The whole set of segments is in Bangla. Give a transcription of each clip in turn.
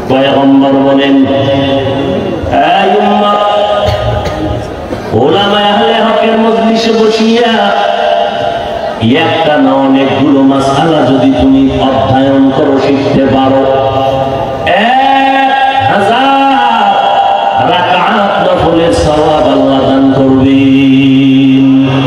পয়গম্বর বলেন, এই উম্মত, উলামায়ে আহলে হকের মজলিসে বসিয়া একটা না অনেকগুলো মাসআলা যদি তুমি অধ্যয়ন করো, শিখতে পারো, 1000 রাকাত নফলের সওয়াব আল্লাহ দান করবেন।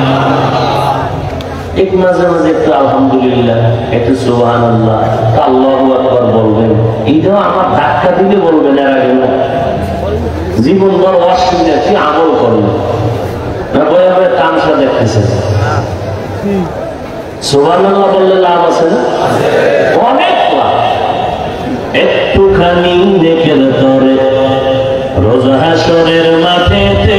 এক মাঝে মাঝে একটু আলহামদুলিল্লাহ, একটু সুবহানাল্লাহ, আল্লাহু আকবার বলবেন। এইটাও আমার ধাক্কা দিলে বলবেন, এর আগে না। জীবন বড় অসুবিধা, কি আমল করবেন না, বই হবে তামসা দেখতেছেন। সুবহানাল্লাহ বললে লাভ আছে না? অনেক লাভ। একটুখানি নেকের তরে রোজ হাসরের মাঠেতে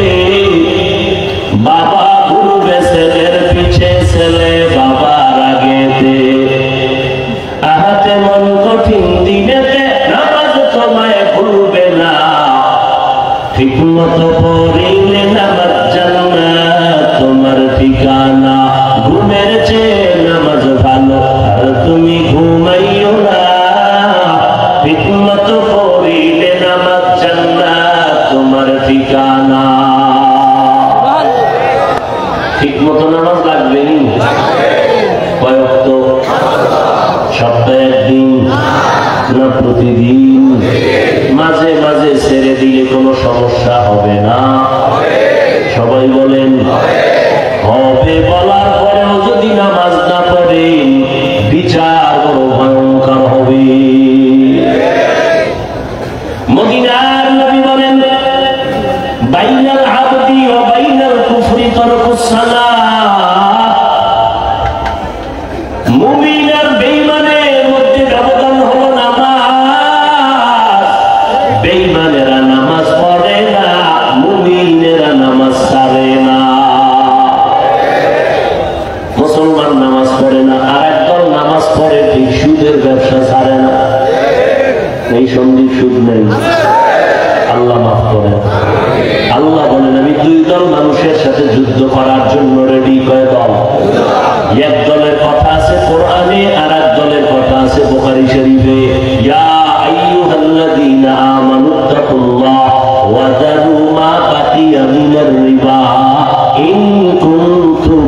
বাবা ঘুরবে ছেলের পিছে, ছেলে বাবার আগেতে। আহাতে মন কঠিন দিনেতে নামাজ তোমায় ভুলবে না, ঠিক মতো পড়িলে নামাজ জান্নাত তোমার ঠিকানা। ঘুমের চেয়ে নামাজ ভালো, আর তুমি ঘুমাইও না, ঠিক মতো পড়িলে নামাজ জান্নাত তোমার ঠিকানা। ঠিক মতো নামাজ লাগবে নি? কয় ওয়াক্ত? সপ্তাহে একদিন না প্রতিদিন? মাঝে মাঝে ছেড়ে দিলে কোনো সমস্যা হবে না? সবাই বলেন হবে। বলার পরেও যদি নামাজ না পড়েন, বিচার বড় ভয়ঙ্কর হবে। মদিনার নবী বলেন, বাইনাল আবদি ওয়া বাইনাল কুফরি তারকুস সালাত। মুমিন আর বেঈমানের মধ্যে ব্যবধান হলো নামাজ। বেঈমানেরা নামাজ পড়ে না, মুমিনেরা নামাজ ছাড়ে না। মুসলমান নামাজ পড়ে না, আর একদল নামাজ পড়ে ঠিক সুদের ব্যবসা ছাড়ে না। এই সন্দীপ সুদ নেই, আল্লাহ মাফ করেন। আল্লাহ বলেন, আমি 2 দল মানুষের সাথে যুদ্ধ করার জন্য রেডি। কয় দল? এক দলের কথা আছে কোরআনে, আর এক দলের কথা আছে বুখারী শরীফে। ইয়া আইয়ুহাল্লাযীনা আমানুত্তাকুল্লাহ ওয়া যারু মা বাকিয়া মিনার রিবা ইন কুনতুম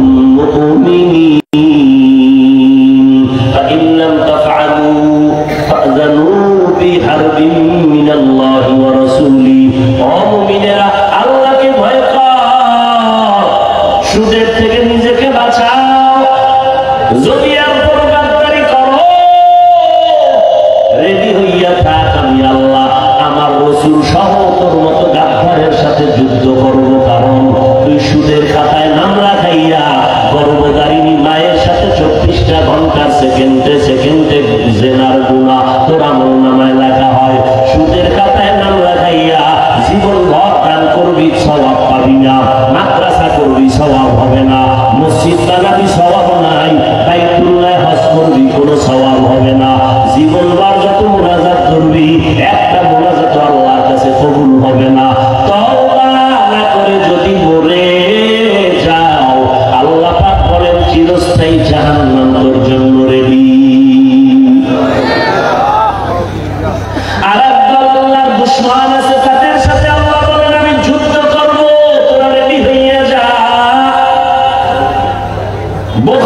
মুমিনিন ফাইন লাম তাফআলু ফাযানু বিহারবিন মিনাল্লাহি ওয়া রাসূলিহি। ও মুমিনেরা, আল্লাহকে ভয় কর, সুদের থেকে নিজেকে বাঁচাও। যদি এরপর গাদ্দারি করো, রেডি হইয়া থাক, আমি আল্লাহ আমার রাসূল সহ তোর মতো গাদ্দারের সাথে যুদ্ধ করব। কারণ তুই সুদের খাতায় নাম রাখাইয়া গর্ভধারিণী মায়ের সাথে 24টা ঘন্টা সেকেন্ডে সেকেন্ডে জেনার গুনাহ তোর আমলনামায় লেখা হয়। সুদের খাতায় নাম রাখাইয়া জীবন ভর দান করবি, সওয়াব পাবি না। মাদ্রাসা করবি, সওয়াব হবে না। মসজিদ বানাবি, সওয়াব নাই। বাইতুল্লাহ হজ করবি, কোনো সওয়াব হবে না। জীবন ভর যত মুনাজাত করবি, একটা মুনাজাত আল্লাহর কাছে কবুল হবে না। তওবা না করে যদি মরে যাও, আল্লাহ পাক বলেন চিরস্থায়ী জাহান্নাম তোর জন্য রেডি। আর একদল আল্লাহর দুশমন আছে, তাদের সাথে আল্লাহ বলেন আমি যুদ্ধ করব, তোরা রেডি হইয়া যা।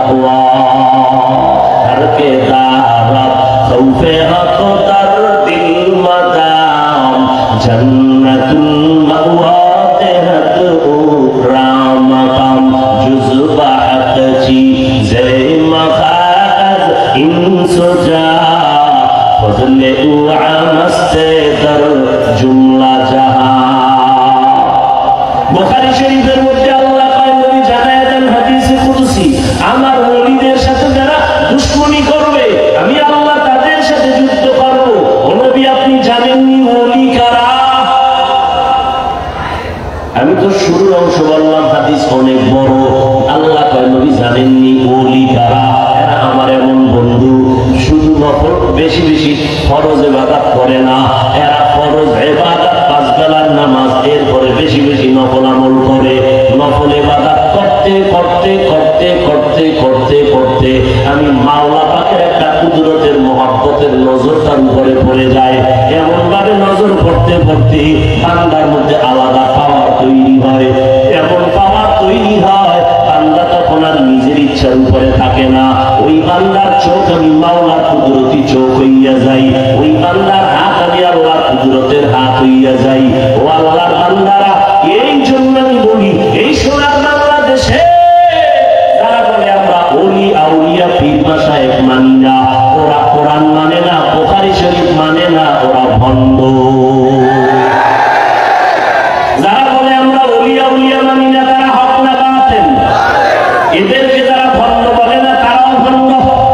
তাকওয়া करके दारत खौफे हक दर्दिल मदाम जन्नतुल मअवा तेहत उराम मकाम जुज़बा हक चीज़े मखाज इंसुजा फजले उआमस्ते दर जुमला जहां बुखारी शरीफের মধ্যে আল্লাহ পাক নবী জানায় দেন হাদিসে কুদসি আমার ওলিদের সাথে যারা দুশমনি করবে আমি আল্লাহ তাদের সাথে যুদ্ধ করব। ও নবী আপনি জানেননি ওলি কারা? আমি তো শুরুর অংশ বললাম হাদিস অনেক বড়। আল্লাহ কয় নবী জানেননি ওলি কারা? এরা আমার এমন বন্ধু শুধু নফল বেশি বেশি ফরজ ইবাদত করে না, এরা ফরজ ইবাদত পাঁচ বেলার নামাজ এরপরে বেশি বেশি নফল আমল করে। নফল ইবাদত করতে করতে করতে করতে করতে করতে আমি মাওলা পাকের একটা কুদরতের মহব্বতের নজর তার উপরে পড়ে যায়। এমন ভাবে নজর পড়তে পড়তে বান্দার মধ্যে আলাদা পাওয়ার তৈরি হয়, এমন পাওয়ার তৈরি হয় বান্দা তখন আর নিজের ইচ্ছার উপরে থাকে না। ওই বান্দার চোখ আমি মাওলার কুদরতি চোখ হইয়া যাই, ওই বান্দার হাত আমি আল্লাহর কুদরতের হাত হইয়া যাই। ও আল্লাহর বান্দারা, এই জন্য আমি বলি এই সোনার বাংলাদেশে যারা বলে আমরা ওলি আউলিয়া পীর মাশায়েখ মানি না, ওরা কোরআন মানে না, বুখারী শরীফ মানে না, ওরা ভণ্ড। যারা বলে আমরা ওলি আউলিয়া মানি না তারা হক না বাতিল? এদেরকে যারা ভণ্ড বলে না তারাও ভণ্ড।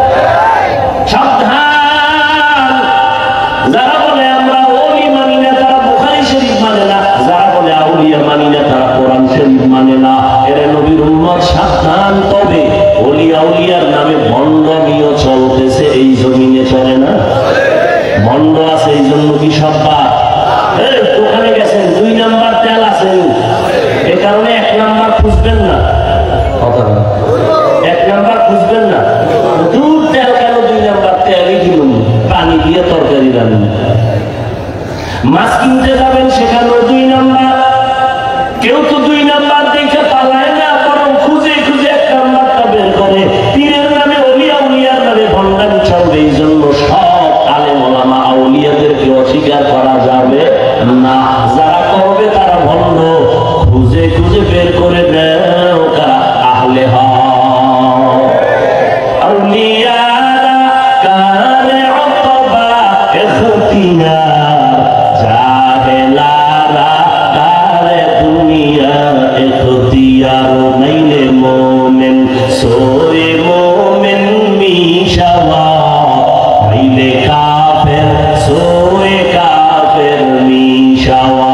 সাবধান! যারা বলে আমরা ওলি মানি না তারা বুখারী শরীফ মানে না, যারা বলে আউলিয়া মানি না তারা কোরআন শরীফ মানে না। এরা নবীর উম্মত, সাবধান! তবে ওলি আউলিয়ার নামে ভণ্ডমিও চলতেছে এই জমিনে, চলে না? ভণ্ড আছে এই জন্য কি সব বাদ? দোকানে গেছেন 2 নাম্বার তেল আছে, এ কারণে 1 নাম্বার খুঁজবেন না। কথা 1 নাম্বার খুঁজবেন না, দূর তেল কেন 2 নাম্বার তেলই কিনুন, পানি দিয়ে তরকারি রান্না। মাছ কিনতে যাবেন সেখানেও 2 নাম্বার। কেউ তো 2 নাম্বার দেখে পালায় না, বরং খুঁজে খুঁজে 1 নাম্বারটা বের করে। পীরের নামে ওলি আউলিয়ার নামে ভণ্ডামি চলবে, এই জন্য সব আলেম ওলামা আউলিয়াদেরকে অস্বীকার করা যাবে না। যারা করবে তারা ভণ্ড। খুঁজে খুঁজে বের করে দেও কারা আহলে হক। আউলিয়ারা কারে উতবা ইখতিয়ার, জাহেলারা কারে দুনিয়া ইখতিয়ার। নাইলে মোমেন সোয়ে মোমেন মিশাওয়া, নাইলে কাফের সোয়ে কাফের মিশাওয়া।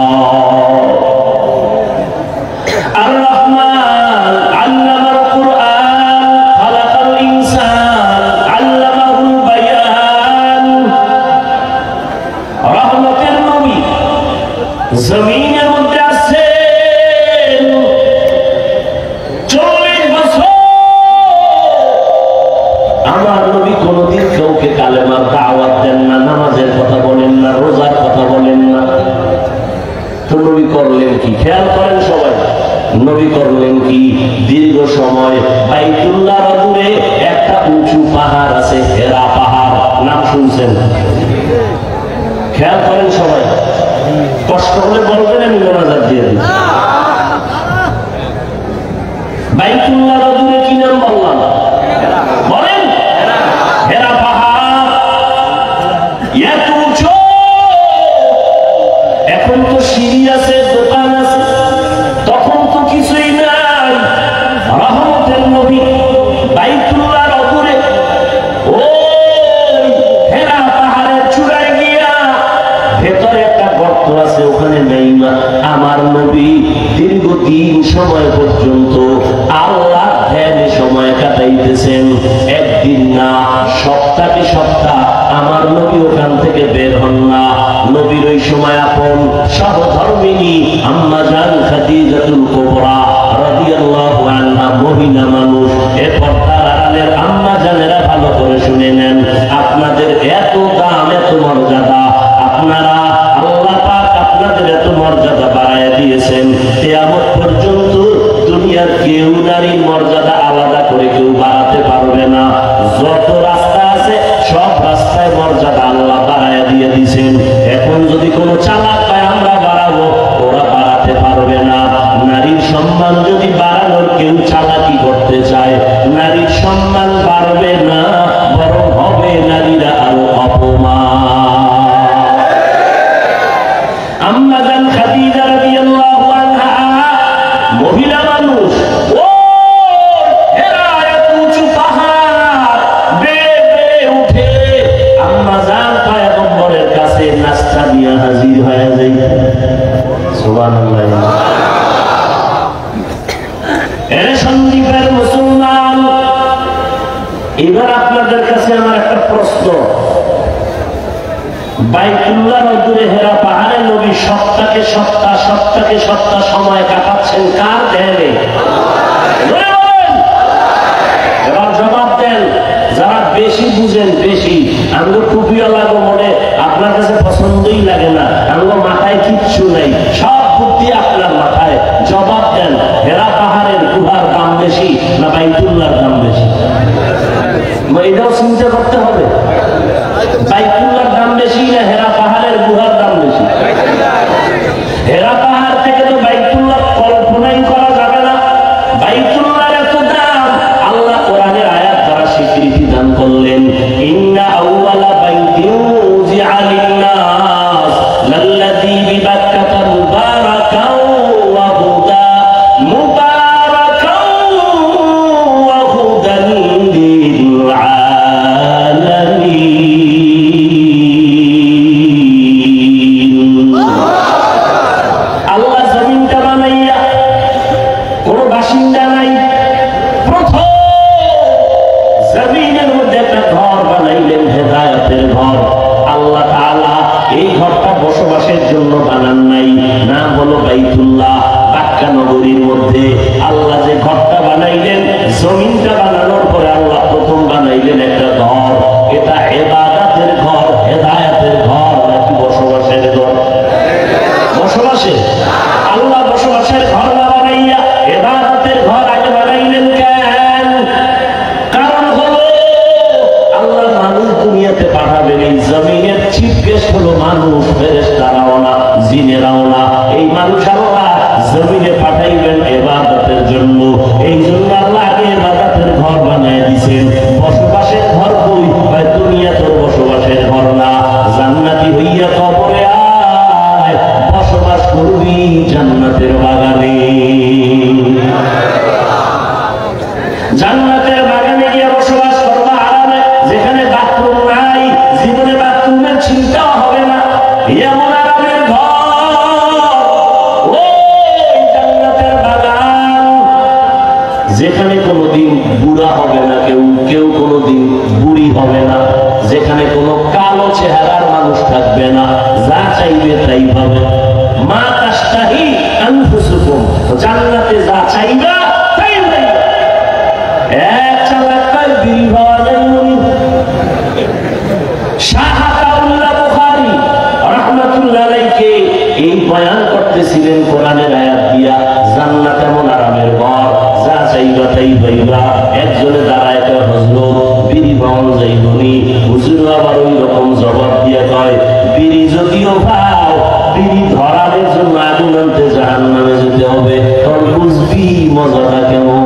আর-রহমান আল্লামাল কুরআন, খালাকাল ইনসান, আল্লামাহুল বায়ান। রহমতের নবী জমিনের মধ্যে আছেন 40 বছর। আমার নবী কোনদিন কাউকে কালেমার দাওয়াত দেন না, নামাজের কথা বলেন না, রোজার কথা বলেন না। তো নবী করলেন কি? খেয়াল করেন সবাই, নবী করলেন কি? দীর্ঘ সময় বাইতুল্লাহর দূরে একটা উঁচু পাহাড় আছে, হেরা পাহাড়, নাম শুনছেন? খেয়াল করেন সবাই, কষ্ট হলে বলবেন, আমি মোনাজাত দিয়ে দিই। বাইতুল্লাহর দূরে কি নাম বললাম? বলেন। হেরা পাহাড়, এত উঁচু। এখন তো সিঁড়ি আছে, দোকান আছে, তখন তো কিছুই নাই। রহমতের নবী বাইতুল্লাহর দূরে ওই হেরা পাহাড়ের চূড়ায় গিয়া ভেতরে একটা গর্ত আছে, ওখানে নেইমা আমার নবী দীর্ঘদিন সময় পর্যন্ত আল্লাহ ধ্যানে সময় কাটাইতেছেন। একদিন না, সপ্তাহে সপ্তাহ আমার নবী ওখান থেকে বের হন না। নবীর ওই সময় আপন সহধর্মিনী আম্মা জান খাদিজাতুল কুবরা রাদিয়াল্লাহু আনহা মহিলা মানুষ। এ পর্দার আড়ালের আম্মা জানেরা ভালো করে শুনে নেন, আপনাদের এত দাম, এত মর্যাদা, আপনারা আল্লাহ পাক আপনাদের এত মর্যাদা বাড়ায় দিয়েছেন। কিয়ামত পর্যন্ত দুনিয়ার কেউ নারীর মর্যাদা আলাদা করে কেউ বাড়াতে পারে সম্মান বাড়বে না, বরং হবে নারীরা আরো অপমান। আম্মা জান খাদিজা রাদিয়াল্লাহু আনহা মহিলা মানুষ, ও হেরা এত উঁচু পাহাড় বেয়ে বেয়ে উঠে আম্মা জান পয়গম্বরের কাছে নাস্তা নিয়ে হাজির হয়ে যায়। সুবহানাল্লাহ। সন্দীপের মুসলমান, এবার আপনাদের কাছে আমার একটা প্রশ্ন। বাইতুল্লাহ দূরে হেরা পাহাড়ে নবী সপ্তাহে সপ্তাহ সময় কাটাচ্ছেন কার ধ্যানে? এবার জবাব দেন। যারা বেশি বুঝেন, বেশি আমগো টুপিও লাগো মনে আপনার কাছে পছন্দই লাগে না, আমগো মাথায় কিচ্ছু নেই, সব বুদ্ধি আপনার মাথায়। জবাব দেন, হেরা পাহাড়ের গুহার দাম বেশি না বাইতুল্লাহর দাম বেশি? এটাও চিন্তা করতে হবে। বাইতুল্লাহর দাম বেশি না হেরা পাহাড়ের গুহার দাম বেশি? হেরা পাহাড় থেকে তো বাইতুল্লাহ কল্পনাই করা যাবে না। বাইতুল্লাহর এত দাম আল্লাহ কোরআনের আয়াত দ্বারা স্বীকৃতি দান করলেন। ইন্না আউওয়ালা বাইতিন উযিআ লিন-নাস লাল্লাযী বিবাক্কাতা মুবারাকাও ওয়া হুদা মুবারাকাও ওয়া হুদান লিল-আলামিন। আল্লাহ জমিনটা বানাইয়া কোনো বাসিন্দা নাই, প্রথম জমিনের মধ্যে একটা ঘর বানাইলেন, হেদায়েতের ঘর। আল্লাহ তাআলা এই ঘরটা বসবাসের জন্য বানান নাই, নাম হলো বাইতুল্লাহ। মক্কা নগরীর মধ্যে আল্লাহ যে ঘরটা বানাইলেন, জমিনটা বানানোর পরে আল্লাহ প্রথম বানাইলেন একটা ঘর। এটা ইবাদতের ঘর, হেদায়েতের ঘর নাকি বসবাসের ঘর? বসবাসের। আল্লাহ বসবাসের ঘর না বানাইয়া ইবাদতের ঘর আগে বানাইলেন কেন? কারণ হলো আল্লাহ মানুষ দুনিয়াতে পাঠাবেন, এই জমিনের চিফ গেস্ট হলো মানুষ, ফেরেশতারাও না, জিনেরাও না। এই মানুষ আল্লাহ জমিনে পাঠাইবেন ইবাদতের জন্য। এই জন্য আল্লাহ আগে ইবাদতের ঘর বানায় দিয়েছেন। বসবাসের ঘর কই? ভাই দুনিয়া তো বসবাসের ঘর না। জান্নাতি হইয়া কবরে আয়, বসবাস করবি জান্নাতের বাগানে। জান্নাতের বাগানে গিয়ে বসবাস করবা আরামে, যেখানে বাথরুম নাই, জীবনে বাথরুমের চিন্তাও হবে না, এমন আরামের ঘর। জান্নাতের বাগান যেখানে কোনোদিন বুড়া হবে না কেউ, কেউ কোনোদিন বুড়ি হবে না, যেখানে কোনো কালো চেহারার মানুষ থাকবে না, যা চাইবে তাই পাবে। মা তাশতাহি আনফুসুকুম, জান্নাতে যা চাইবা তাই পাইবা। এক চালাকায় বিল পাওয়া যায় মনি। শাহ আতাউল্লাহ বুখারী রাহমাতুল্লাহ আলাইহি এই বয়ান করতেছিলেন কোরআনের আয়াত দিয়া, জান্নাত এমন আরামের ঘর, যা চাইবা তাই পাইবা। একজনে দাঁড়ায় কয়, হযরত বিড়ি পাওয়া যাইবনি? হুজুর আবার ওই রকম জবাব দিয়া কয়, বিড়ি যদিও পাও, বিড়ি ধরানোর জন্য আগুন আনতে জাহান্নামে যেতে হবে, তখন বুঝবি মজাটা কেমন।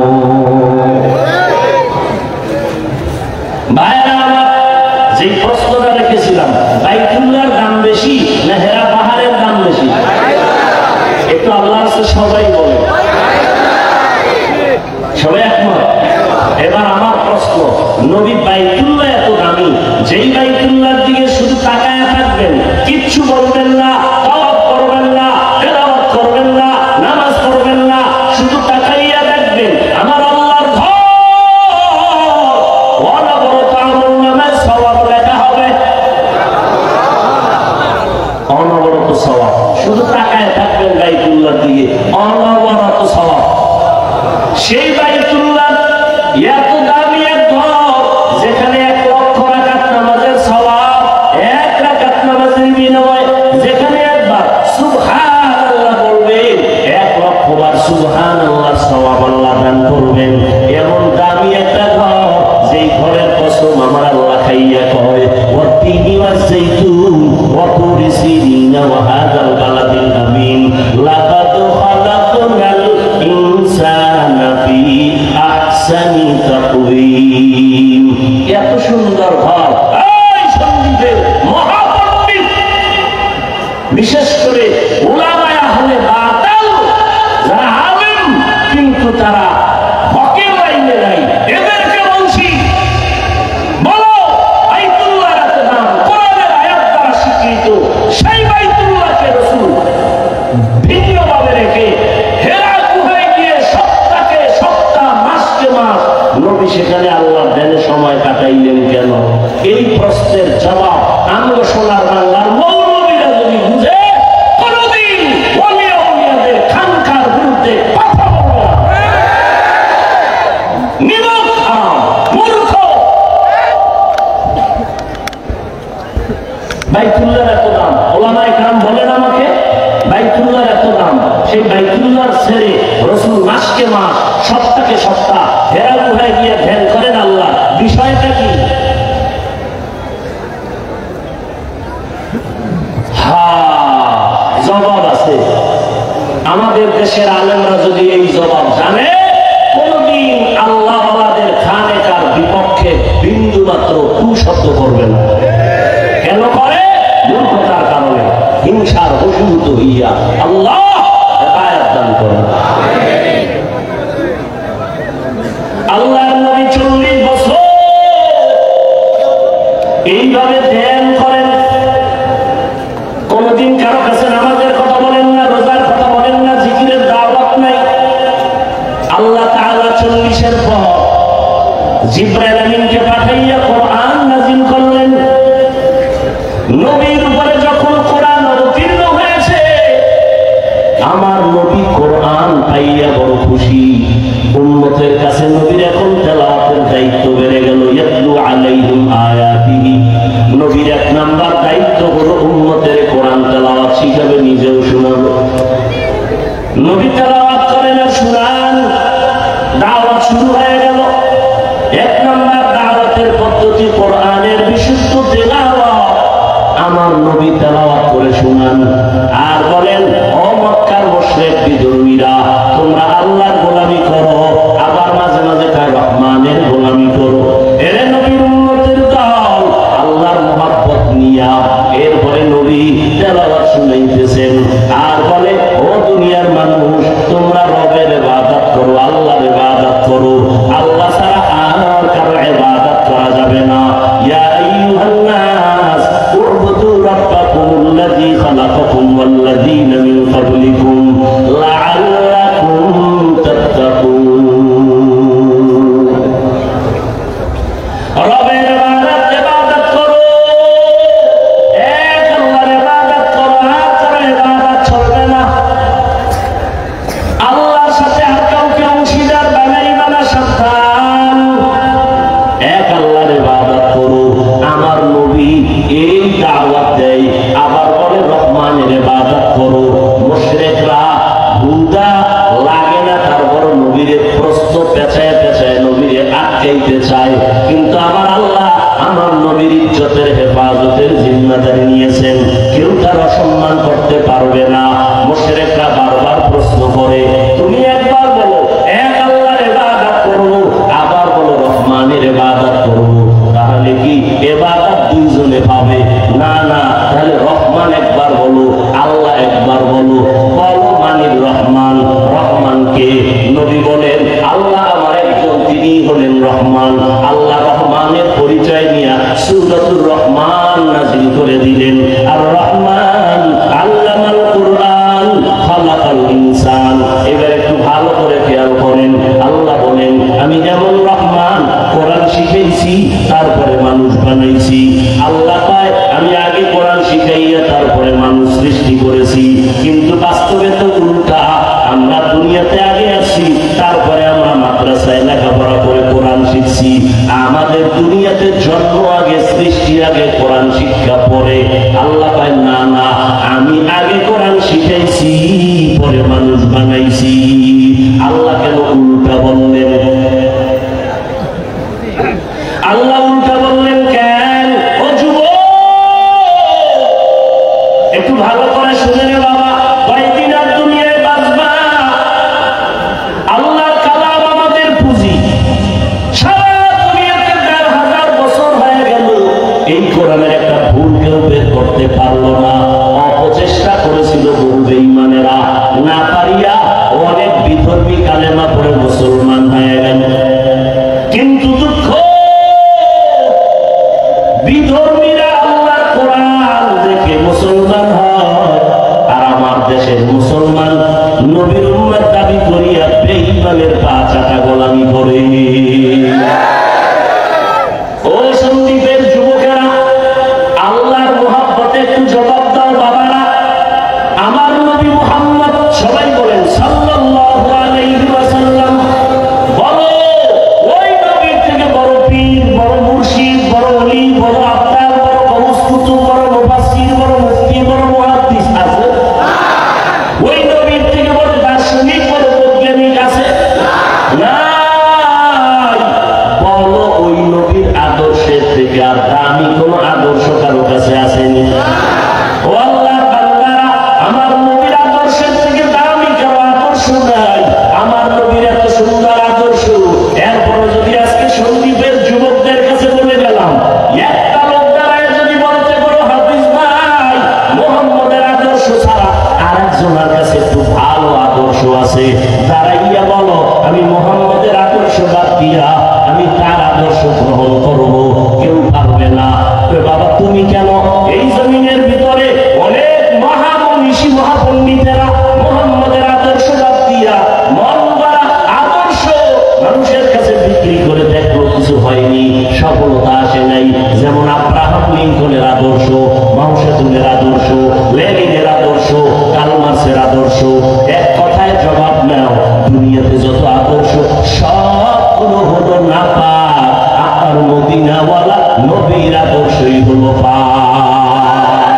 ভাইরা আমার, যে প্রশ্নটা রেখেছিলাম, বাইতুল্লাহর দাম বেশি না হেরা পাহাড়ের দাম বেশি? একটু আল্লাহর কাছে সবাই বলে, সবাই একমত? এবার আমার প্রশ্ন, নবী বাইতুল্লাহ এত দামি, যেই বাইতুল্লাহর দিকে শুধু তাকায় থাকবেন, কিচ্ছু বলবেন না, তাওয়াফ করবেন না, তেলাওয়াত করবেন না, নামাজ পড়বেন না, শুধু তাকাইয়া দেখবেন আমার আল্লাহর ঘর, অনবরত আমল নামায় সওয়াব লেখা হবে। অনবরত সওয়াব, শুধু তাকায় থাকবেন বাইতুল্লাহর দিকে, অনবরত সওয়াব। সেই বাইতুল্লাহ এত দামি এক ঘর, যেখানে 1 লক্ষ রাকাত নামাজের সওয়াব, 1 রাকাত নামাজের বিনিময়ে যেখানে একবার সুবহানাল্লাহ বলবেন, 1 লক্ষ বার সুবহানাল্লাহর সওয়াব আল্লাহ দান করবেন। এমন দামি একটা ঘর, যেই ঘরের কসম আমার আল্লাহ খাইয়া কয়, ওয়াত্তিনি ওয়াজ-যাইতুন ওয়া তুরি সিনিনা ওয়া হাযাল বালাদিল আমিন লাকাদ খালাকনাল ইনসানা ফি আহসানি তাকওয়ীম। রহিম। এত সুন্দর ঘর, এই সন্দীপের মহাপণ্ডিত, বিশেষ করে উলামায়ে আহলে বাতিল যারা আলেম কিন্তু তারা হকের লাইনে নাই, এদেরকে বলছি বলো বাইতুল্লাহর এত দাম, কোরআনের আয়াত দ্বারা স্বীকৃত সেই বাইতুল্লাহকে রাসূল ভিন্নভাবে রেখে হেরা গুহায় গিয়ে সপ্তাহে সপ্তাহ, মাসকে মাস নবী সেখানে আল্লাহর ধ্যানে সময় কাটাইলেন কেন? এই প্রশ্নের জবাব আমরা সোনার বাংলার মৌলবীরা যদি বুঝে কোনদিন ওলিয়া উলিয়াদের খানকার বিরুদ্ধে কথা বলবে না। নিমক হারাম, মূর্খ। বাইতুল্লাহর এত দাম, ওলামায়ে কেরাম বলেন আমাকে বাইতুল্লাহর এত দাম, সেই বাইতুল্লাহর ছেড়ে রাসূল মাসকে মাস, সপ্তাহে সপ্তাহ হেরা গুহায় গিয়ে ধ্যান করেন আল্লাহ, বিষয়টা কি? জবাব আছে। আমাদের দেশের আলেমরা যদি এই জবাব জানে, কোনদিন আল্লাহ ওয়ালাদের খানেকার বিপক্ষে বিন্দু মাত্র টু শব্দ করবে না। কেন করে? মূর্খতার কারণে, হিংসার বশীভূত হইয়া। আল্লাহ হেদায়েত দান করেন। আল্লাহর নবী 40 বছর এইভাবে ধ্যান করেন। কোনদিন কারো কাছে নামাজের কথা বলেন না, রোজার কথা বলেন না, জিকিরের দাওয়াত নাই। আল্লাহ তাআলা 40-এর পর জিবরাইল আমিনকে পাঠাইয়া কোরআন নাযিল করলেন। নবীর উপরে যখন কোরআন অবতীর্ণ হয়েছে, আমার নবী কোরআন পাইয়া বড় খুশি। উম্মতের কাছে নবীর এখন তেলাওয়াতের দায়িত্ব বেড়ে গেল। ইয়াতলু আলাইহিম আয়াতিহি, নবীর 1 নাম্বার দায়িত্ব হলো উম্মতের কোরআন তেলাওয়াত শিখাবে, নিজেও শোনাবে। নবী তেলাওয়াত করেন আর শোনান, দাওয়াত শুরু হয়ে গেল। 1 নাম্বার দাওয়াতের পদ্ধতি কোরআনের বিশুদ্ধ তেলাওয়াত। আমার নবী তেলাওয়াত করে শোনান আর বলেন, ও মক্কার মুশরিক বিধর্মীরা, তোমরা আল্লাহর গোলামি করো, আবার মাঝে মাঝে কয় রহমানের গোলামি করো। এরে নবীর উম্মতের দল, আল্লাহর মহব্বত নিয়া এরপরে নবী তেলাওয়াত শুনাইতেছেন আর বলে, ও দুনিয়ার মানুষ, তোমরা রবের ইবাদত করো, আল্লাহর ইবাদত করো। আল্লাহ ছাড়া আর কারো ইবাদত করা যাবে না। ইয়া আইয়ুহান নাস উ'বুদু রাব্বাকুমুল্লাযী খালাকাকুম ওয়াল্লাযীনা মিন ক্বাবলিকুম লাআল্লাকুম তাত্তাকুন। রবের ইবাদত করো, এক আল্লাহর ইবাদত করো, আর কারো ইবাদত চলবে না। আল্লাহর সাথে আর কাউকে অংশীদার বানাইবা না, সাবধান। এক আল্লাহর ইবাদত করো। আমার নবী এই দাওয়াত দেয়, আবার বলে রহমানের ইবাদত করো। মুশরিকরা বুদা লাগে না, তারপর নবীরে প্রশ্ন পেছায় পেছায় নবীরে আটকাইতে চায়। কিন্তু আমার আল্লাহ আমার নবীর ইজ্জতের হেফাজতের জিম্মাদারি নিয়েছেন, কেউ তার অসম্মান করতে পারবে না। মুশরিকরা বারবার প্রশ্ন করে, তুমি একবার বলো এক আল্লাহর ইবাদত করো, আবার বলো রহমানের ইবাদত করো, তাহলে কি ইবাদত দুইজনে পাবে? না না, তাহলে রহমান একবার বলো, আল্লাহ একবার বলো। বলো মানির রহমান, রহমানকে? নবী বলেন, আল্লাহ আমার একজন, তিনি হলেন রহমান। আল্লাহ রহমানের পরিচয় নিয়ে সূরাতুর রহমান নাযিল করে দিলেন। আর রহমান আল্লামাল কুরআন খালাকাল ইনসান। এবার একটু ভালো করে খেয়াল করেন, আল্লাহ বলেন, আমি যেমন রহমান কোরআন শিখাইছি, তারপরে মানুষ বানাইছি। আল্লাহ কয়, আমি আগে কোরআন শিখাইয়া তারপরে মানুষ সৃষ্টি করেছি। কিন্তু বাস্তবে তো উল্টা, আমরা দুনিয়াতে আগে আসছি, তারপরে আমরা মাদ্রাসায় লেখাপড়া করে কোরআন শিখছি। আমাদের দুনিয়াতে জন্ম আগে, সৃষ্টি আগে, কোরআন শিক্ষা পরে। আল্লাহ কয়, না না, আমি আগে কোরআন শিখাইছি, পরে মানুষ বানাইছি। আল্লাহ কেন উল্টা বললেন? আল্লাহ উল্টা বললেন কেন? ও যুবক, একটু ভালো করে শুনে নে বাবা, কয়েকদিন আর দুনিয়ায় বাঁচবা। আল্লাহর কালাম আমাদের পুঁজি, সারা দুনিয়াতে থেকে আর দামি কোন আদর্শ কারো কাছে আসেনি। ও আল্লাহ বান্দারা, আমার নবীর আদর্শের থেকে দামি কারো আদর্শ নাই। আমার নবীর এত সুন্দর আদর্শ, এরপরে যদি আজকে সন্দীপের যুবকদের কাছে বলে গেলাম, একটা লোক দাঁড়ায় যদি বলতে পারো হাফিজ ভাই মুহাম্মদের আদর্শ ছাড়া আরেকজনের কাছে একটু ভালো আদর্শ আছে, দাঁড়াইয়া বলো আমি মুহাম্মদের আদর্শ বাদ দিয়া আমি তার আদর্শ গ্রহণ করব, কেউ পারবে না। বাবা তুমি কেন? এই জমিনের ভিতরে অনেক মহামনীষী মহাপণ্ডিতেরা মুহাম্মদের আদর্শ বাদ দিয়া মন গড়া আদর্শ মানুষের কাছে বিক্রি করে দেখলো, কিছু হয়নি, সফলতা আসে নাই। যেমন আব্রাহাম লিঙ্কনের আদর্শ, মাও সেতুংয়ের আদর্শ, লেনিনের আদর্শ, কার্ল মার্ক্সের আদর্শ, এক কথায় জবাব নাও, দুনিয়াতে যত আদর্শ সবগুলো হলো না পাক, আপনার মদিনাওয়ালা নবীর আদর্শই হলো পাক।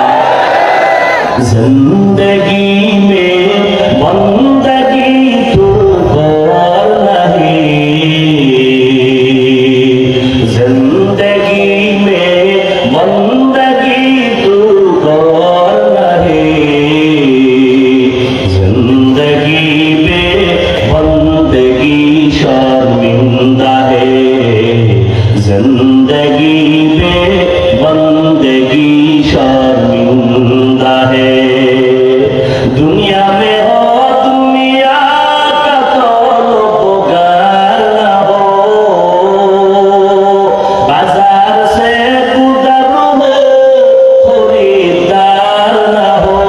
জিন্দগি মে বন্দগি তু কর নাহি, জিন্দগি মে বন্দগি তু কর নাহি, জিন্দগি মে বন্দগি শর্মিন্দা হে, जिंदगी में बंदगी शर्मिंदा है। दुनिया में हो दुनिया का तौलगार न हो, बाजार से गुजर हो खरीदार न हो,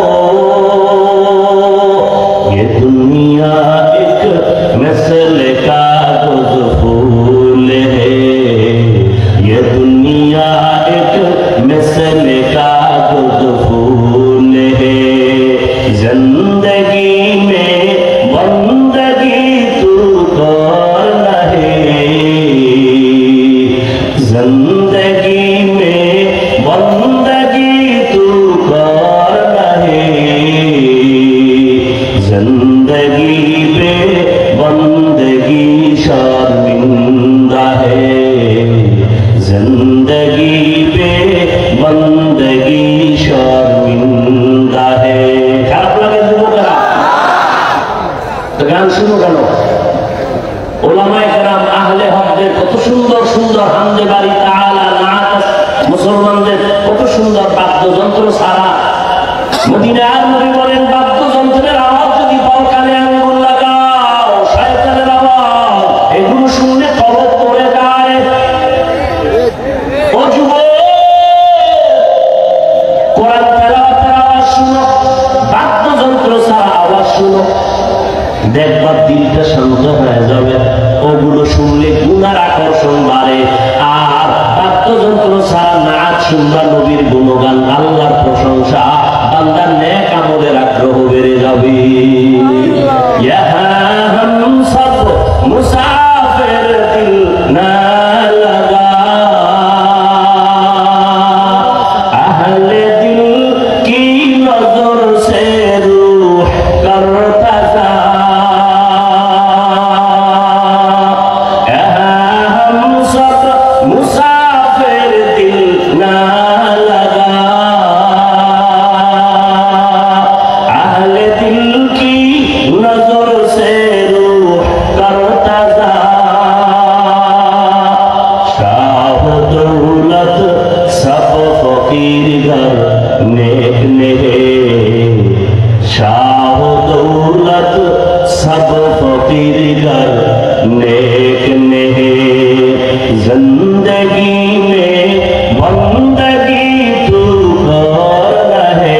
ये दुनिया एक मसले का फूल है, ये दुनिया एक मसले का फूल है, जिंदगी में बंदगी तू कर है, जिंदगी में बंदगी तू कर है, जिंदगी में बंदगी शर्मिंदा है, जिंदगी पे बंदगी शर्मिंदा है। খারাপ লাগে যুবকেরা? তো গান শুনো কেন? ওলামায়ে কেরাম আহলে হকদের কত সুন্দর সুন্দর হামদে বাড়ি তাআলা নাত, মুসলমানদের কত সুন্দর বাদ্যযন্ত্র ছাড়া মদিনার নবী বলেন, বাদ্যযন্ত্রের আওয়াজ যদি পাও কানে আঙ্গুল লাগাও, শয়তানের আওয়াজ, এগুলো শুনলে কলব পড়ে যায়। ও যুবক, কোরআন তেলাওয়াতের আওয়াজ শুনো, বাদ্যযন্ত্র ছাড়া আওয়াজ শুনো, দেখবা দিলটা শান্ত হয়ে যাবে। ওগুলো শুনলে গুনার আকর্ষণ বাড়ে। আর বাদ্যযন্ত্র ছাড়া নাচ শুনবা নবীর গুণগান, আল্লাহর প্রশংসা, বান্দার নেক আমলের আগ্রহ বেড়ে যাবে। ইহা হাম সব মুসাফির দিল না লাগা, আহলে দিল কি নজর সে রূহ করতা থা, ইহা হাম সব মুসাফির দিল না লাগা, আহলে দিল কি নজর সে রূহ করতা থা, শাহ দৌলত সব ফকির ঘর নেক নেহে, শাহ দৌলত সব ফকির ঘর नेक नेहे, जिंदगी में बंदगी तू कर है,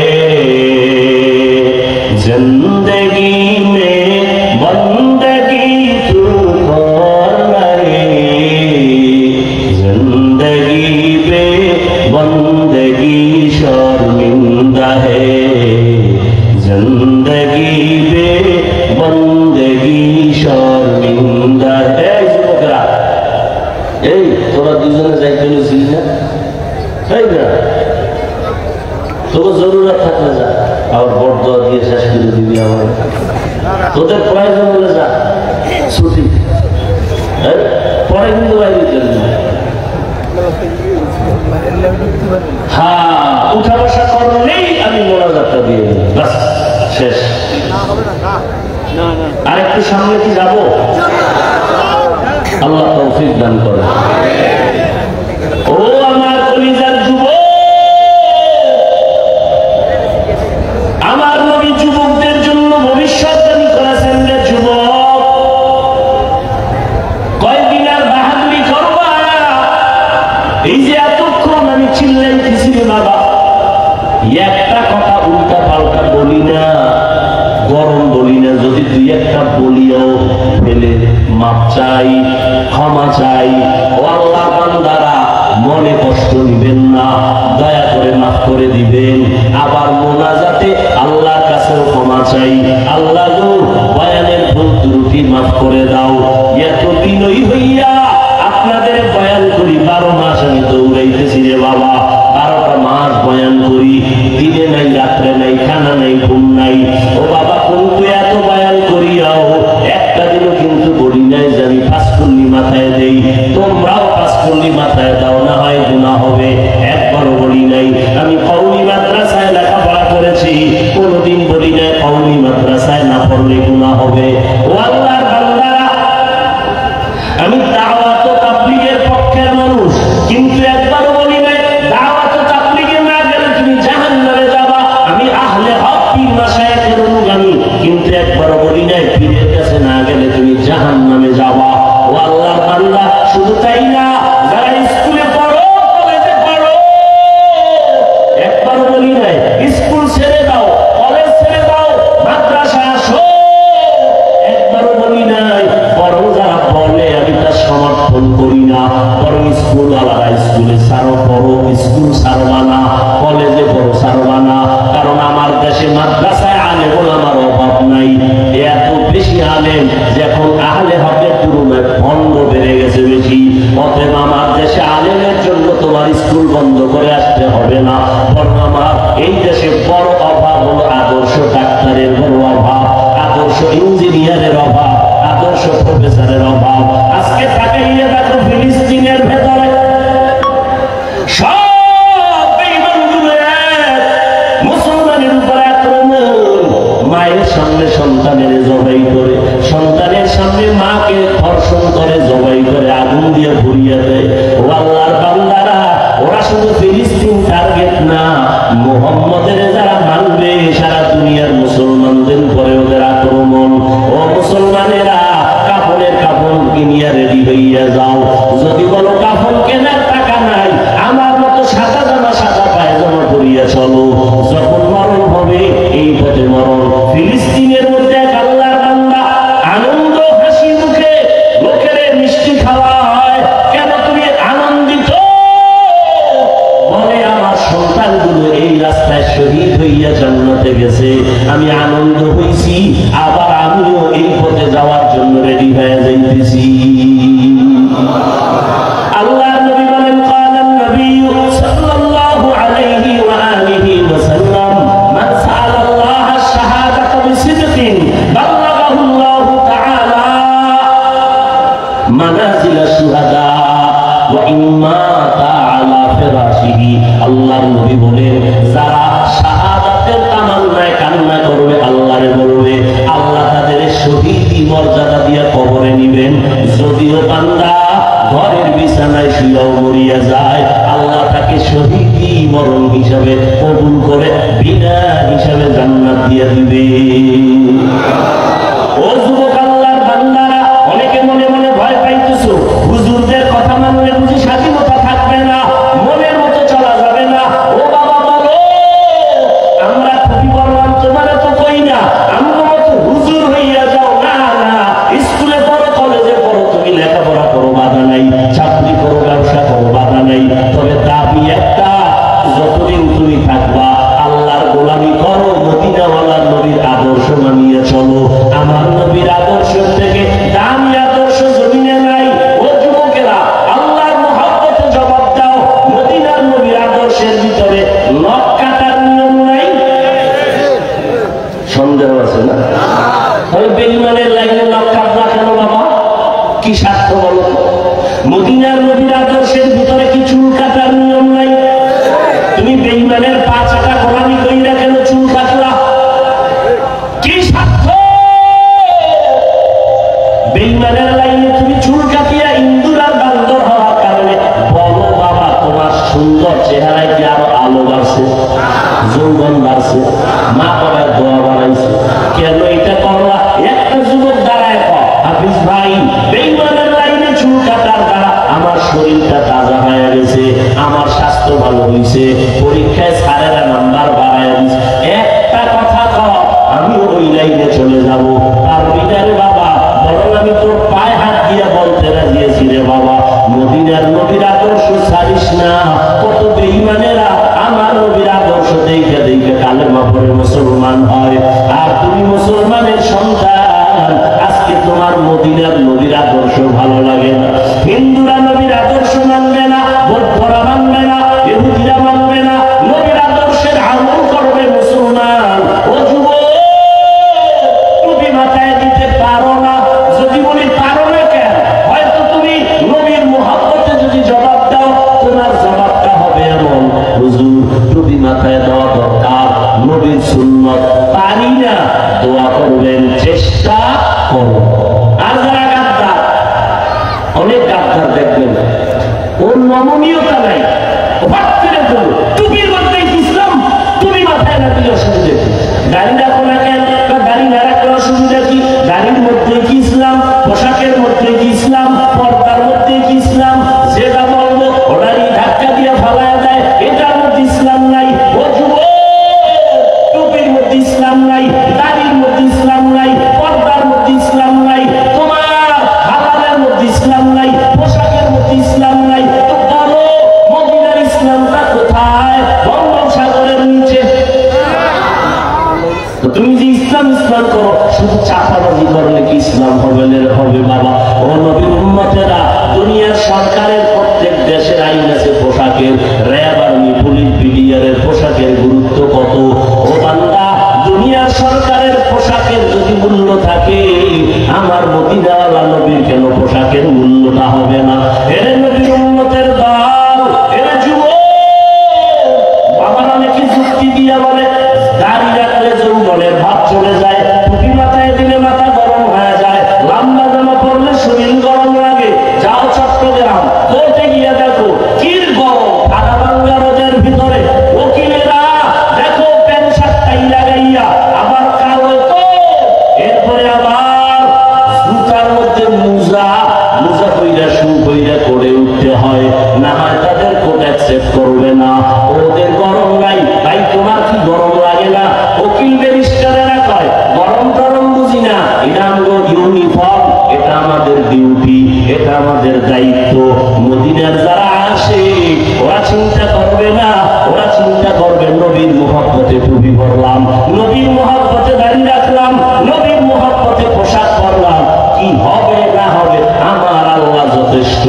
जिंदगी में बंदगी तू कर है, जिंदगी पे बंदगी शर्मिंदा है, जिंदगी पे बंदगी शर्मिंदा है। যুবকরা, এই তোরা দুজনে যাইতে নিছিলি না, তাই না? তোর জরুরত থাকলে যা, আর বড় দোয়া দিয়ে শেষ করে দিবি আমার। তোদের প্রয়োজন হলে যা, ছুটি পরে কিন্তু বাইরে চলবি। হ্যাঁ, উঠা বসা করলেই আমি মোনাজাতটা দিয়ে দেব, বাস শেষ। আর একটু সামনে কি যাবো? আল্লাহ তৌফিক দান করে। ও আমার কলিজার যুবক, আমার নবী যুবকদের জন্য ভবিষ্যৎবাণী করেছেন যে যুবক, কয়দিন আর বাহাদুরি করবা? এই যে এতক্ষণ আমি চিল্লাইতেছি রে বাবা, একটা কথা উল্টা পাল্টা বলি না, গরম বলি না, যদি দুই একটা বলিও ফেলে মাপ চাই, ক্ষমা চাই। ও আল্লাহ বান্দারা, মনে কষ্ট নিবেন না, দয়া করে মাফ করে দিবেন। আবার মোনাজাতে আল্লাহর কাছেও ক্ষমা চাই, আল্লাহ গো বয়ানের ভুল ত্রুটি মাফ করে দাও। এত বিনয়ী হইয়া আপনাদের বয়ান করি, 12 মাস আমি দৌড়াইতেছি রে বাবা, 12টা মাস বয়ান করি, দিনে নাই রাত্রে নাই, খানা নাই ঘুম নাই। ও বাবা, কিন্তু এত বয়ান করিয়াও একটা দিনও কিন্তু বলি নাই যে আমি 5 কুল্লি মাথায় দেই, তোমরাও 5 কুল্লি মাথায় দাও, না হয় গুনাহ হবে। একবারও বলি নাই আমি কওমি মাদ্রাসায় লেখাপড়া করেছি, কোনোদিন বলি নাই কওমি মাদ্রাসায় না পড়লে গুনাহ হবে। ও আল্লাহর বান্দারা, আমি দাওয়াত ও তাবলীগের পক্ষের মানুষ, কিন্তু একবারও বলি নাই দাওয়াত ও তাবলীগে না গেলে তুমি জাহান্নামে যাবা। আমি আহলে হক পীর মাশায়েখের অনুগামী, কিন্তু একবারও বলি নাই পীরের কাছে না গেলে তুমি জাহান্নামে যাবা। ও আল্লাহর বান্দা, শুধু তাই না, যারা স্কুলে পড়ো, কলেজে পড়ো, একবারও বলি নাই স্কুল ছেড়ে দাও, কলেজ ছেড়ে দাও, মাদ্রাসা আসো, একবারও বলি নাই। বরং যারা বলে আমি তার সমর্থন করি না, বরং স্কুলওয়ালারা স্কুলে ছাড়ো, পড়ো, স্কুল ছাড়বা না, কলেজে পড়ো, ছাড়বা না। কারণ আমার দেশে মাদ্রাসায় আলেম আমার অভাব নাই, এত বেশি আলেম যখন আহলে হকের তুলনায় ভণ্ড বেড়ে গেছে বেশি। অতএব আমার দেশে আলেমের জন্য তোমার স্কুল বন্ধ করে আসতে হবে না, বরং আমার এই দেশে বড় অভাব হলো আদর্শ ডাক্তারের বড় অভাব, আদর্শ ইঞ্জিনিয়ারের অভাব, আদর্শ প্রফেসরের অভাব। আজকে তাকাইয়া দেখো ফিলিস্তিনের ভেতরে সব বেঈমানগুলো মুসলমানের উপর আক্রমণ, মায়ের সামনে সন্তানের জবাই করে, সন্তানের সামনে মাকে ধর্ষণ করে, জবাই করে, আগুন দিয়ে ভরিয়ে দেয়। ও আল্লাহর বান্দারা, ওরা শুধু ফিলিস্তিন টার্গেট না, মুহাম্মদের যারা মানবে সারা দুনিয়ার মুসলমানদের উপরে ওদের আক্রমণ। ও মুসলমানেরা, কাফনের কাফন কিনিয়া রেডি হইয়া যাও। যদি বলো কাফন কেনার টাকা নাই, আমার মতো সাদা জামা সাদা পায়জামা পরিয়া চলো, যখন মরণ হবে এই পথে মরণ। ফিলিস্তিনের মধ্যে এক আল্লাহর বান্দা আনন্দ হাসি মুখে লোকের মিষ্টি খাওয়া হয়, কেন তুমি আনন্দিত? বলে আমার সন্তানগুলো এই রাস্তায় শহীদ হইয়া জান্নাতে গেছে, আমি আনন্দ হইছি, আবার আমিও এই পথে যাওয়ার জন্য রেডি হয়ে যাইতেছি। আল্লাহর নবী বলেন, কালান নবী সাল্লাল্লাহু আলাইহি ওয়া আলিহি ওয়াসাল্লাম, মান সাআলাল্লাহ আশ-শাহাদাতা বিসিদকিন বাল্লাগাহু আল্লাহু তাআলা মানাজিল আশ-শুহাদা ওয়া ইম্মা তাআলা ফিরাশিহি। আল্লাহর নবী বলেন, যারা শাহাদাতের তামান্নায় কান্না করবে, আল্লাহরে বলবে, আল্লাহ তাদের শহীদি মর্যাদা দিয়ে কবরে নিবেন। যদিও বান্দা ঘরের বিছানায় শুয়েও মরিয়া যায়, আল্লাহ তাকে শহীদি মরণ হিসাবে কবুল করে বিনা হিসাবে জান্নাত দিয়ে দিবে। ও যুবক আল্লাহর বান্দারা, অনেকে মনে মনে ভয় পাইতেছো, হুজুরদের কথা মানলে বুঝি স্বাধীনতা থাকবে না, মনের মতো চলা যাবে না। ও বাবা বলো, আমরা খুবই বললাম তোমার তো কই না আমার মতো হুজুর হইয়া যাও। না না, স্কুলে পড়ো, কলেজে পড়ো, তুমি লেখাপড়া করো, বাধা নাই, চাকরি করো, ব্যবসা করো, বাধা নাই। তবে দাবি একটা, যতদিন তুমি থাকবা আল্লাহর গোলামি করো, মদিনাওয়ালার নবীর আদর্শ সুন্দর চেহারায় কি আরো আলো বাড়ছে, যৌবন বাড়ছে, মা বাবার দোয়া বাড়াইছে। কেন এটা করলা? একটা যুবক দাঁড়ায় হাফিজ ভাই, বেঈমানের লাইনে চুল কাটার দ্বারা আমার শরীরটা তাজা হয়ে গেছে, আমার স্বাস্থ্য ভালো হয়েছে, পরীক্ষায় স্যারেরা নাম্বার বাড়ায় দিচ্ছে। একটা কথা কর, আমি ওই লাইনে চলে যাব। তার বিটারে বাবা, বরং আমি তোর পায়ে হাত দিয়ে বলতে রাজিয়েছি রে বাবা, মদিনার নবীর আদর্শ ছাড়িস না। কত বেঈমানেরা আমার নবীর আদর্শ দেখে দেখে কালেমা পড়ে মুসলমান হয়, আর তুমি মুসলমানের সন্তান, আজকে তোমার মদিনার নবীর আদর্শ ভালো লাগে না। হিন্দুরা নবীর আদর্শ মানবে না, বৌদ্ধরা মানবে না, ইহুদিরা মানবে না, নবীর আদর্শের আমল করবে মুসলমান। ও যুবক, টুপি মাথায় দিতে পারো না, যদি বলি পারো না কেন, হয়তো তুমি নবীর মুহাব্বতে যদি জবাব দাও, তোমার জবাবটা হবে এমন, হুজুর টুপি মাথায় দেওয়া দরকার, নবীর সুন্নত পারি না, দোয়া করবেন, চেষ্টা করো। আর যারা গাদ্দার, অনেক গাদ্দার দেখবেন, ওর নমনীয়তা নাই, হঠাৎ করে বলবো টুপির মধ্যে ইসলাম, টুপি মাথায় না দিলে অসুবিধা কি? দাড়ি রাখো না কেন? দাড়ি না রাখলে অসুবিধা কি? দাড়ির মধ্যে কি ইসলাম? পোশাকের মধ্যে কি ইসলাম? পর্দার মধ্যে কি ইসলাম? যেটা বলবো ওটারই ধাক্কা দিয়ে ফালায় দেয়, এটার মধ্যে ইসলাম নাই। ও যুবক, টুপির মধ্যে ইসলাম নাই, দাড়ির মধ্যে ইসলাম নাই, পর্দার মধ্যে ইসলাম নাই, তোমার হালালের মধ্যে ইসলাম নাই, পোশাকের মধ্যে ইসলাম নাই, তো বলো মদিনার ইসলামটা কোথায়? বঙ্গোপসাগরের নিচে। তো তুমি যে ইসলাম ইসলাম করো, শুধু চাপাবাজি করলে কি ইসলাম হবে? হবে বাবা। ও নবীর উম্মতেরা, দুনিয়ার সরকারের প্রত্যেক দেশের আইন আছে পোশাকের, র্যাব আর্মি পুলিশ বিডিআরের পোশাকের গুরুত্ব কত। ও বান্দা, দুনিয়ার সরকারের পোশাকের যদি মূল্য থাকে, আমার মদিনাওয়ালা নবীর কেন পোশাকের মূল্যটা হবে না? এর নবীর উম্মতের দল, এর যুবক বাবার অনেকে যুক্তি দিয়ে বলে দাড়ি রাখলে যৌবনের ভাব চলে যায়, টুপি মাথায় দিলে মাথা গরম হয়ে যায়, লম্বা জামা পরলে শরীর গরম লাগে। যাও চট্টগ্রাম কোর্টে গিয়ে দেখো কি গরম, কাদাভাঙ্গা রোদের ভিতরে ওকিলেরা দেখো প্যান্ট শার্ট টাই লাগাইয়া, আবার কালো তো, এরপরে আবার জুতার মধ্যে মুজা কইরা শু কইরা করে উঠতে হয়, না হয় তাদের কোর্ট অ্যাকসেপ্ট করবে না। ওদের গরম নাই ভাই, তোমার কি গরম লাগে না? উকিল ব্যারিস্টারেরা কয় গরম টরম বুঝি না, এটা আমাদের ইউনিফর্ম, এটা আমাদের ডিউটি, এটা আমাদের দায়িত্ব। মদিনার যারা আসে ওরা চিন্তা করবে না, ওরা চিন্তা করবে নবীর মুহাব্বতে টুপি পরলাম, নবীর মুহাব্বতে দাড়ি রাখলাম, নবীর মুহাব্বতে পোশাক পরলাম, কি হবে না হবে আমার আল্লাহ যথেষ্ট।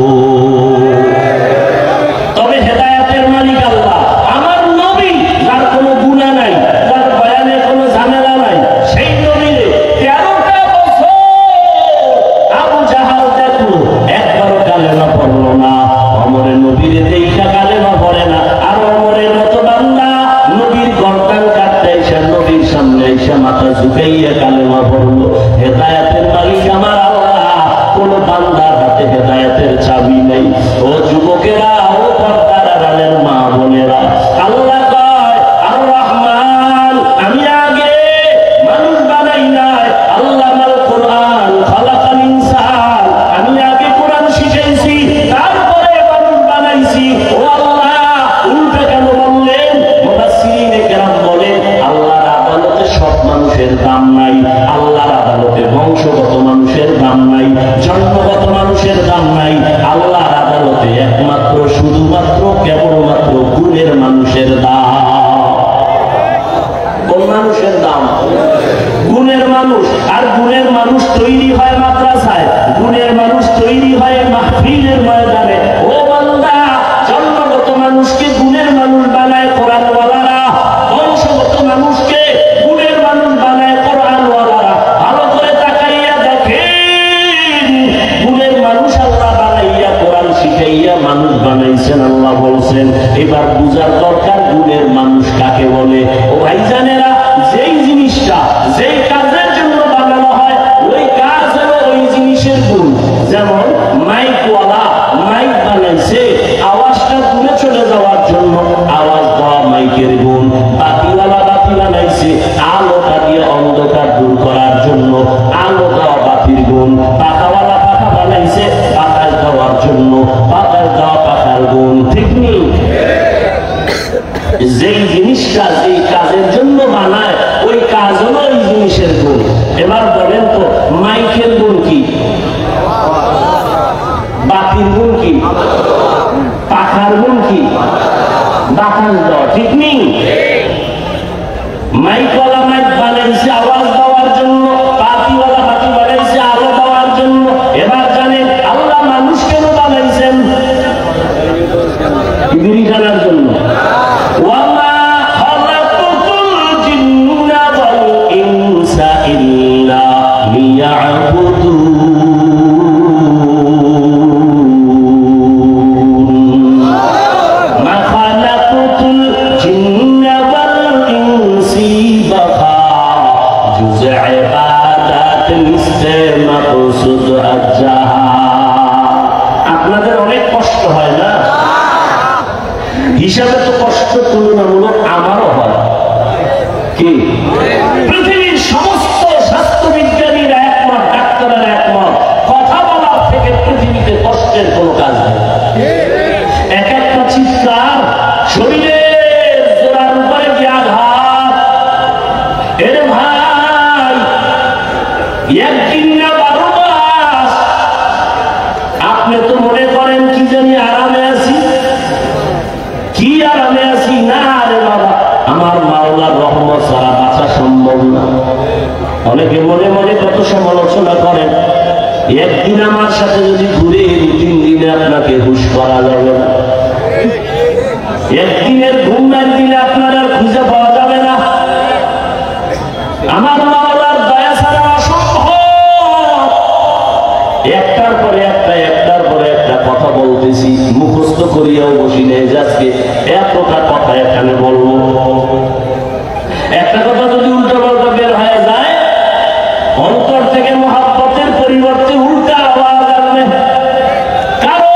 তবে হেদায়েতের মালিক আল্লাহ, আমার নবী যার কোনো গুনাহ নাই, যার বয়ানে কোনো ঝামেলা নাই, সেই নবীরে 13টা বছর আবু জাহাল দেখলো, একবারও কালেমা পড়লো না। ওমরের নবীরে দেখা কালেমা পড়ে না, আর ওমরের মতো বান্দা নবীর গর্দান কাটতে এসে নবীর সামনে এসে মাথা ঝুঁকাইয়া কালেমা পড়লো। হেদায়েতের মালিক আমার আল্লাহ, কোন বান্দার হাতে হেদায়েতের চাবি নেই। ও যুবকেরা, ও পর্দার আড়ালের মা বোনেরা, আল্লাহ কয় আর রহমান, আমি আগে মানুষ বানাই নাই, আল্লাহ মাল কোরআন খালাকাল ইনসান, আমি আগে কোরআন শিখাইছি, তারপরে মানুষ বানাইছি। ও আল্লাহ, উল্টা কেন বললেন? মুফাসসিরিনে কেরাম বলে আল্লাহর আদালতে সব মানুষের দাম নাই, আল্লাহর আদালতে বংশগত মানুষের দাম নাই, জন্মগত মানুষের দাম নাই, আল্লাহর আদালতে একমাত্র শুধুমাত্র কেবলমাত্র গুণের মানুষের দাম। কোন মানুষের দাম? গুণের মানুষ। আর গুণের মানুষ তৈরি হয় মাদ্রাসায়, গুণের মানুষ তৈরি হয় মাহফিলের ময়দানে। ও বান্দা, জন্মগত মানুষকে গুণের মানুষ বানায় কোরআনওয়ালারা, বংশগত মানুষকে গুণের মানুষ বানায় কোরআনওয়ালারা। ভালো করে তাকাইয়া দেখেন, গুণের মানুষ আল্লাহ বানাইয়া কোরআন শিখাইয়া মানুষ বানাইছেন, আল্লাহ বলছেন। এবার বুঝার দরকার গুণের মানুষ কাকে বলে। ও ভাইজানেরা, যেই জিনিসটা যেই কাজের জন্য বানানো হয়, ওই কাজ হলো ওই জিনিসের গুণ। যেমন মাইকওয়ালা মাইক বানাইছে, আওয়াজটা দূরে চলে দেওয়া পাখার গুণ, ঠিক নেই? যেই জিনিসটা যেই কাজের জন্য বানায় ওই কাজ হলো এই জিনিসের গুণ। এবার বলেন তো মাইকের গুণ কি? বাতির গুণ কি? পাখার গুণ কি? বাতাস দেওয়া, ঠিক নেই? মাইকওয়ালা মাইক বানাইছে আওয়াজ দেওয়ার জন্য, বাতিওয়ালা বাতি বানাইছে আলো দেওয়ার জন্য। এবার জানেন আল্লাহ মানুষ কেন বানাইছেন? বিড়ি টানার জন্য। ওয়ামা খালাকুতুল জিন্না ওয়াল ইনসা ইল্লা লিয়াবুদুন। মা খালাকুতুল জিন্না ওয়াল ইনসি বাখা জুযে ইবাদত নিস্তে মাকসুদ আজ্জাহা। আপনাদের অনেক কষ্ট হয় না? হিসাবে তো কষ্ট তুলনামূলক আমারও হয়। কি পৃথিবীর সমস্ত স্বাস্থ্যবিজ্ঞানীরা একমত, ডাক্তারের একমত, কথা বলার থেকে পৃথিবীতে কষ্টের কোনো কাজ নেই। এক একটা চিৎকার শরীরের জোড়ার উপরে কি আঘাত! এর ভাই একদিন না 12 মাস আপনি তো মনে করেন কি জানি আরামে আছি, কি আরামে আছি? না রে বাবা, আমার মাওলার রহমত ছাড়া বাঁচা সম্ভব না। অনেকে মনে মনে কত সমালোচনা করেন, একদিন আমার সাথে যদি ঘুরে 2-3 দিনে আপনাকে হুশ করা যাবে না, একদিনের ঘুম দিলে আপনার আর খুঁজে পাওয়া যাবে না। আমার মাওলার দয়া ছাড়া অসম্ভব। একটার পরে একটা, একটার পরে একটা কথা বলতেছি, মুখস্থ করিয়াও বসি নেই আজকে এতটা কথা এখানে বলবো। একটা কথা যদি উল্টো পাল্টা বের হয়ে যায়, অন্তর থেকে মহাব্বতের পরিবর্তে উল্টা আওয়াজ আসবে। কারণ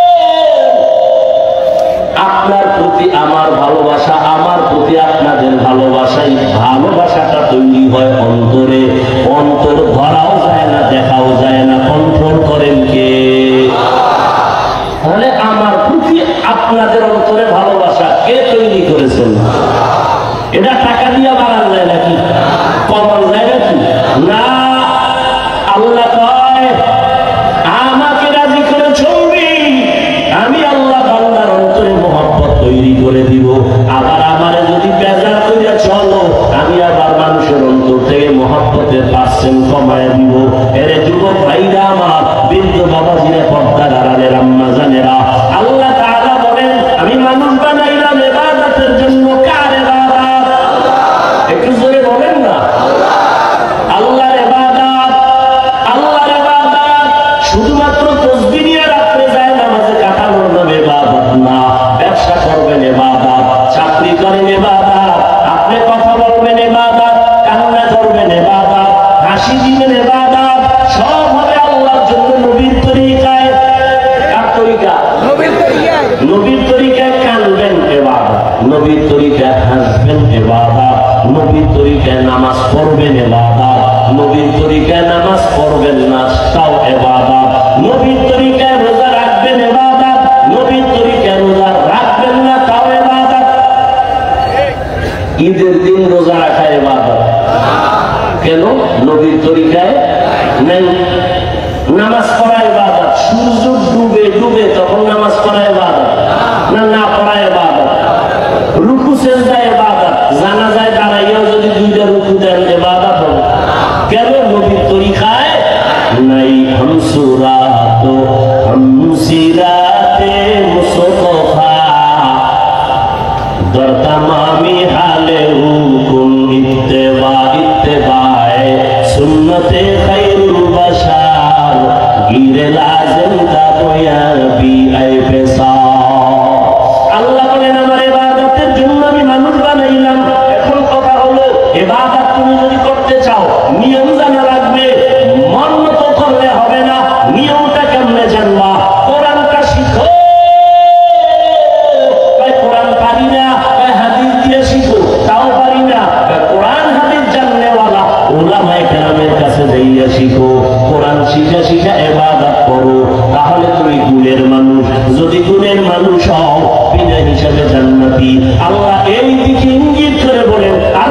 আপনার প্রতি আমার ভালোবাসা, আমার প্রতি আপনাদের ভালোবাসাই, ভালোবাসাটা তৈরি হয় অন্তরে। অন্তর ধরাও যায় না, দেখাও যায় না, কন্ট্রোল করেন কে? তাহলে আমার প্রতি আপনাদের অন্তরে ভালোবাসা কে তৈরি করেছেন? এটা টাকা দিয়ে বাড়ানো যায় নাকি? কমানো যায় নাকি? না। আল্লাহ কয় আমাকে রাজি করে চলবি, আমি আল্লাহ বান্দার অন্তরে মহব্বত তৈরি করে দিব। আবার আমারে যদি বেজার করে চলো, আমি আবার মানুষের অন্তর থেকে মহব্বতের পার্সেন্ট কমায় দিব। এর যুবক ভাইরা আমার, বৃদ্ধ বাবাজিরা, পর্দার আড়ালের আম্মা জানেরা, আল্লাহ তাআলা বলেন আমি মানুষ বানাইলাম ইবাদতের জন্য। কার ইবাদত? একটু জোরে বলেন না। আল্লাহর ইবাদত। আল্লাহর ইবাদত শুধুমাত্র তাসবিহ নিয়ে রাত্রে যায় নামাজে কাটানোর নাম ইবাদত না। ব্যবসা করবেন ইবাদত, চাকরি করেন ইবাদত, আপনি কথা বলবেন ইবাদত, কান্না করবেন ইবাদত, হাসি দিবেন ইবাদত, সব হবে আল্লাহর জন্য নবীর তরিকায়। কার তরিকা? নবীর তরিকায়। নবীর তরিকায় কানবেন ইবাদত, নবীর তরিকায় হাসবেন ইবাদত, নবীর তরিকায় নামাজ পড়বেন ইবাদত, নবীর তরিকায় নামাজ পড়বেন না তাও ইবাদত, নবীর তরিকায় রোজা রাখবেন ইবাদত, নবীর তরিকায় রোজা রাখবেন না তাও ইবাদত। ঈদের দিন রোজা রাখা ইবাদত কেন? নবীর তরিকায় নেই। নামাজ পড়া ইবাদত, সূর্য ডুবে ডুবে তখন নামাজ পড়া ইবাদত না, না পড়া ইবাদত। রুকু সেজদা ইবাদত, জানাজায় দাঁড়াইয়াও যদি 2টা রুকু দেন ইবাদত হবে। কেন? নবীর তরিকায় নাই। হামসুরাত হামসিরাতে মুস্তফা দর তামামি হালে হুকুম ইত্তেবা ইত্তেবায়ে সুন্নতে খায়রুল বাশার গিরে লাজিম তা বয়াবি আই পেশা। যদি গুণের মানুষ হও বিনা হিসাবে জান্নাতি। আল্লাহ এই দিকে ইঙ্গিত করে বলেন আর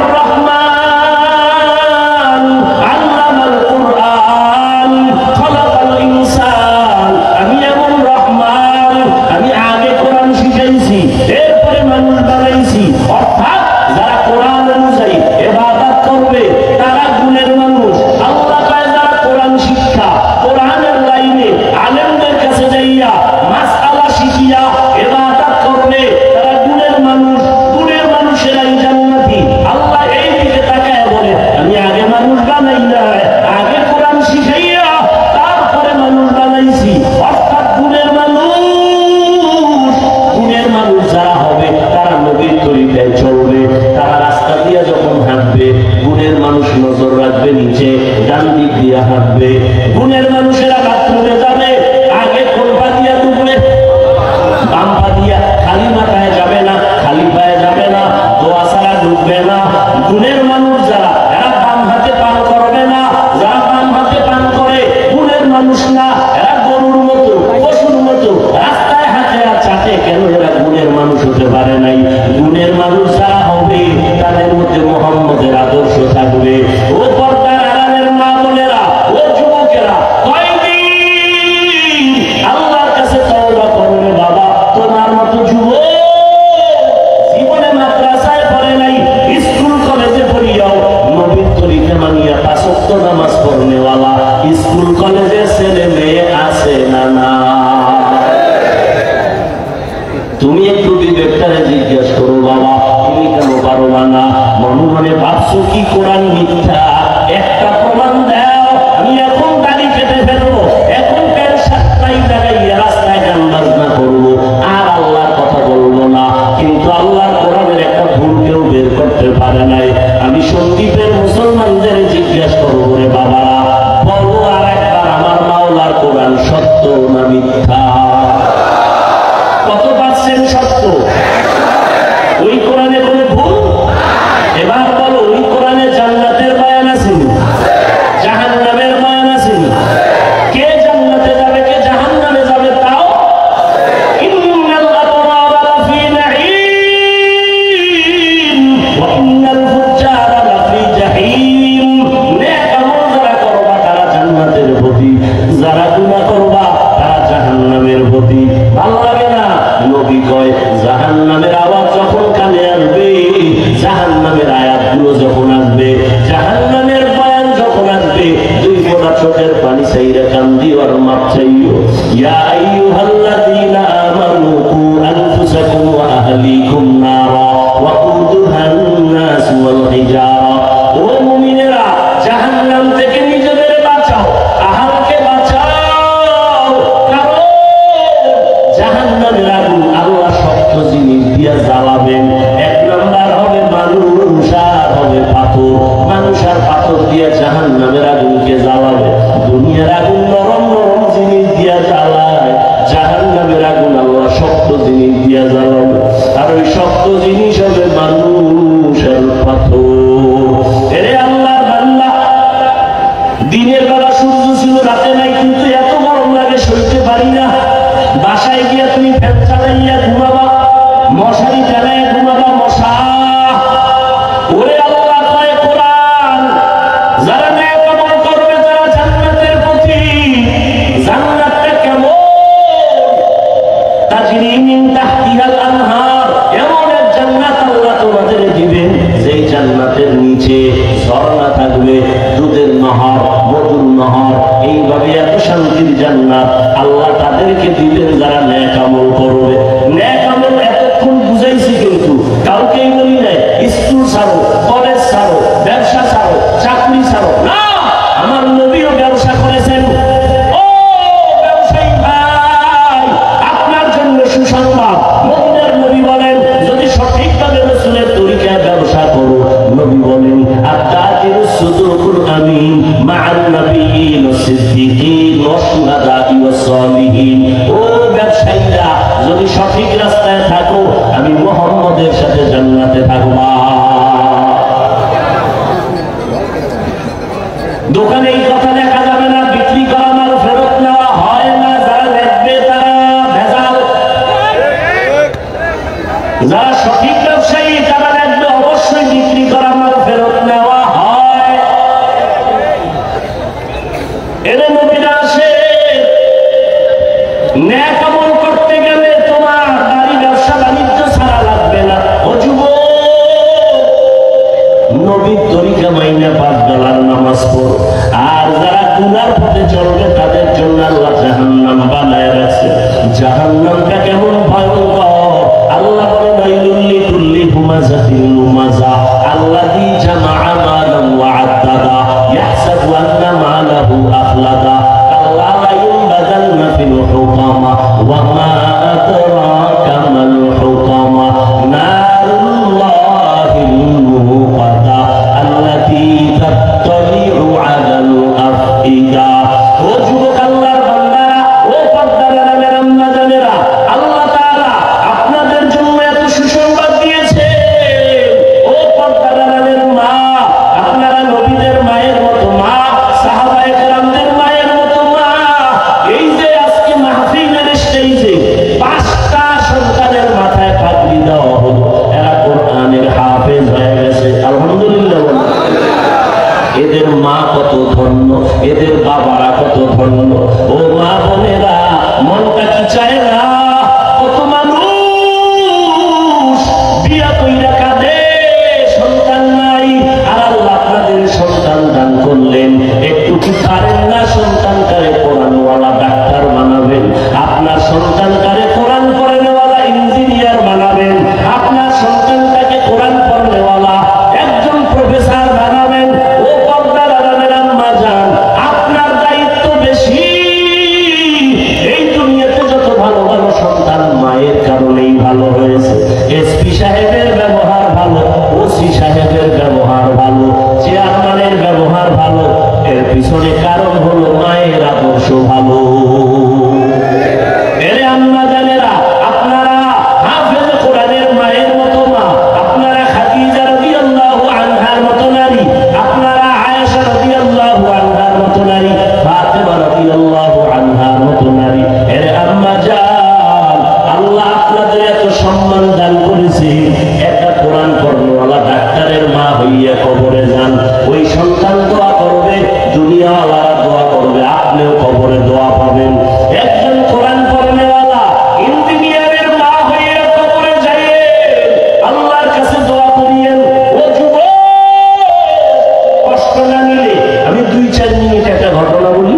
রহমান আল্লামাল কুরআন খলাকাল ইনসান। আমি এমন রহমান, আমি আগে কোরআন শিখাইছি, এরপরে মানুষ বানাইছি। অর্থাৎ যারা কোরআন অনুযায়ী ইবাদত করবে তারা গুণের মানুষ। আল্লাহ পায় যারা কোরআন শিক্ষা, কোরআনের লাইনে আলেমদের কাছে যাইয়া মাসআলা শিখিয়া ইবাদত করবে তারা গুণের মানুষ। গুণের মানুষেরাই জান্নাতি। আল্লাহ এই দিকে তাকায় বলে আমি আগে মানুষ বানাই নাই, আগে কোরআন শিখাইয়া তারপরে মানুষ বানাইছি। অর্থাৎ গুণের মানুষ, গুণের মানুষ যারা হবে তারা নবীর তরিকায় চলবে। তারা রাস্তা দিয়ে যখন হাঁটবে গুণের মানুষ নজর রাখবে নিচে, ডান দিক দিয়ে হাঁটবে। গুণের মানুষেরা বাথরুমে যাবে আগে কোন পা দিয়া ঢুকবে? বাম পা দিয়া। খালি মাথায় যাবে না, খালি পায়ে যাবে না, দোয়া ছাড়া ঢুকবে না। গুণের মানুষ যারা, এরা বাম হাতে পান করবে না। যারা বাম হাতে পান করে গুণের মানুষ না, এরা গরুর মতো, পশুর মতো রাস্তায় হাঁটে আর চাটে। কেন? এরা গুণের মানুষ হতে পারে নাই। গুণের মানুষ যারা হবে তাদের মধ্যে মুহাম্মদের আদর্শ থাকবে। ও পর্দার আড়ালের মা বোনেরা, ও যুবকেরা, কয়দিন আল্লাহর কাছে তওবা করবে বাবা। তোমার মতো যুবক জীবনে মাদ্রাসায় পড়ে নাই, স্কুল কলেজে পড়িয়াও নবীর তরিকা মানিয়া পাঁচ ওয়াক্ত নামাজ পড়নেওয়ালা স্কুল কলেজে ছেলে মেয়ে আছে না? না। তুমি একটু বিবেকটারে জিজ্ঞেস করো বাবা, তুমি কেন পারো না? মনে মনে ভাবছো কি কোরআন মিথ্যা? একটা প্রমাণ দাও। আমি এখন দাড়ি কেটে ফেলবো, এখন প্যান্ট শার্ট টাই লাগাইয়া রাস্তায় গান বাজনা করবো, আর আল্লাহর কথা বলবো না। কিন্তু আল্লাহর কোরআনের একটা ভুল কেউ বের করতে পারে নাই। আমি সন্দীপের মুসলমানদের জিজ্ঞেস করবো, রে বাবারা বলো আর একবার, আমার মাওলার কোরআন সত্য না মিথ্যা? কত পার্সেন্ট সত্য? ওই কোরআনে কোনো ভুল? এবার বলো, ওই কোরআনে জান্নাতের বয়ান আছে, জাহান্নামের বয়ান আছে? কে জান্নাতে যাবে, কে জাহান্নামে যাবে তাও? ইন্নাল আবরারা লাফি নাঈম ওয়া ইন্নাল ফুজ্জারা লাফি জাহিম। নেক আমল যারা করবা তারা জান্নাতের পথি, যারা গুনাহ করবা তারা জাহান্নামের পথি। ভালো লাগে না? নবী কয় জাহান্নামের আওয়াজ যখন কানে আসবে, জাহান্নামের আয়াতগুলো যখন আসবে, জাহান্নামের বয়ান যখন আসবে, দুই ফোঁটা চোখের পানি চাইরা কান্দি আর মাপ চাইও। ইয়া আইয়ুহাল্লাযীনা আমানু কু আনফুসাকুম ওয়া আহলিকুম নারা ওয়াকুদুহান নাস ওয়াল হিজারা। ও মুমিনেরা, জাহান্নাম থেকে নিজেদের বাঁচাও, আহালকে বাঁচাও। কারণ জাহান্নামের আগুন আল্লাহ শক্ত জিনিস দিয়া জ্বালাবেন। এক নাম্বার হবে মানুষ আর হবে পাথর। মানুষ আর পাথর দিয়া জাহান্নামের আগুনকে জ্বালাবে। দুনিয়ার আগুন নরম নরম জিনিস দিয়া জ্বালায়, জাহান্নামের আগুন আল্লাহ শক্ত জিনিস দিয়া জ্বালাবে। আর ওই শক্ত জিনিস হবে মানুষ আর পাথর। এরে আল্লাহর বান্দা, দিনের বেলা সূর্য ছিল, রাতে নাই, কিন্তু এত গরম লাগে সইতে পারি না। বাসায় গিয়া তুমি ফ্যান চালাইয়া ঘুমাবা, মশারি টানাইয়া ঘুমাবা, মশা। ওরে আল্লাহ কয় কোরআন, যারা নেক আমল করবে, যারা জান্নাতের পথি, জান্নাতটা কেমন? তাজরি মিন তাহতিহাল আনহার। এমন এক জান্নাত আল্লাহ তোমাদের দিবেন যেই জান্নাতের নিচে ঝর্ণা থাকবে, দুধের নহর, মধুর নহর। এইভাবে এত শান্তির জান্নাত আল্লাহ তাদেরকে দিবেন যারা নেক আমল করবে। নেক আমল এতক্ষণ বুঝাইছি, কিন্তু কাউকেই বলি নাই স্কুল ছাড়ো, কলেজ ছাড়ো, ব্যবসা ছাড়ো, চাকরি ছাড়ো না। আমার নবীও ব্যবসা করেছেন। ও ব্যবসায়ী ভাই, আপনার জন্য সুসংবাদ। মদিনার নবী বলেন, যদি সঠিকভাবে রাসূলের তরিকায় ব্যবসা করো, নবী বলেন আত-তাজিরুস সুদুকুল আমিন মা'আন নাবিয়্যিন ওয়াস সিদ্দিকিন ওয়াস শুহাদা'i ওয়াস সালিহিন। ও ব্যবসায়ীরা, যদি সঠিক রাস্তায় থাকো, আমি মুহাম্মদের সাথে জান্নাতে থাকবা। দোকানে এই কথা লেখা যাবে না, বিক্রি করা মাল ফেরত নেওয়া হয় না, যারা লেখবে তারা ভেজাল। যারা সঠিক ব্যবসায়ী তারা দেখবে অবশ্যই বিক্রি করা মাল ফেরত নেওয়া হয়। এর নবীরা আসে নেক আমল করতে গেলে তোমার বাড়ি ব্যবসা বাণিজ্য ছাড়া লাগবে না। ও যুবক, নবীর তরিকা মাইনা 5 বেলার নামাজ পড়ো। আর যারা গুনার পথে চলবে তাদের জন্য আল্লাহ জাহান্নাম বানায় রাখছে। জাহান্নামটা কেমন ভয়ঙ্কর! আল্লাহ বলেন ওয়াইলুল লিকুল্লি হুমাযাতিন লুমাযা আল্লাযী জামাআ মালান ওয়া আদ্দাদা ইয়াহসাবু আন্না মালাহু আখলাদা কাল্লা লা ইউনবাযান্না ফিল হুতামা ওয়া মা আদরাকা মাল হুতামা নারুল্লাহিল মুকাদ্দা আল্লাতী তাত্তালিউ আলাল আফইদা। ও যুবক, আল্লাহর বান্দারা, ও পর্দার আড়ালের আম্মা জানেরা, আল্লাহ তাআলা আপনাদের জন্য এত সুসংবাদ দিয়েছে। ও পর্দার আড়ালের মা, আপনারা নবীদের মায়ের মতো মা, সাহাবায়ে কেরামদের মায়ের মতো মা। এই যে আজকে মাহফিলের স্টেজে 5টা সন্তানের মাথায় পাগড়ি দেওয়া হলো, এরা কোরআনের হাফেজ হয়ে গেছে। আলহামদুলিল্লাহ বলেন। এদের মা কত ধন্য, এদের বাবারা কত ধন্য। ও মা বোনেরা, মনটা কি চায় না? কত মানুষ বিয়া কইরা কাঁদে, সন্তান নাই। আর আল্লাহ আপনাদের সন্তান দান করলেন, একটু কি পারেন না সন্তানকারে কোরআনওয়ালা ডাক্তার বানাবেন? আপনার সন্তানকারে কোরআন পড়ানেওয়ালা ইঞ্জিনিয়ার বানাবেন। আপনার সন্তানটাকে কোরআন পড়ানেওয়ালা একজন প্রফেসর বানাবেন। ও পর্দার আড়ালের আম্মা জান, আপনার দায়িত্ব বেশি। এই দুনিয়াতে যত ভালো ভালো সন্তান মায়ের কারণেই ভালো হয়েছে। এসপি সাহেবের ব্যবহার ভালো, ওসি সাহেবের ব্যবহার ভালো, চেয়ারম্যানের ব্যবহার ভালো, এর পিছনে কারণ হলো মায়ের আদর্শ ভালো। এরে আম্মা জানেরা, আপনারা হাফেজ কোরআনের মায়ের মতো মা, আপনারা খাদিজা রাদিয়াল্লাহু আনহার মতো নারী, আপনারা আয়েশা রাদিয়াল্লাহু আনহার মতো নারী, ফাতেমা রাদিয়াল্লাহু আনহার মতো নারী। এরে আম্মা জান, আল্লাহ আপনাদের এত সম্মান দান করেছে। একটা কোরআন পড়নেওয়ালা ডাক্তারের মা হইয়া কবরে যান, ওই সন্তান দোয়া করবে, দুনিয়াওয়ালারা দোয়া করবে, আপনিও কবরে দোয়া পাবেন। একজন কোরআন পড়নেওয়ালা ইঞ্জিনিয়ারের মা হইয়া কবরে যাইয়ে আল্লাহর কাছে দোয়া করিয়েন। ও যুবক, কষ্ট না নিলে আমি 2-4 মিনিট একটা ঘটনা বলি।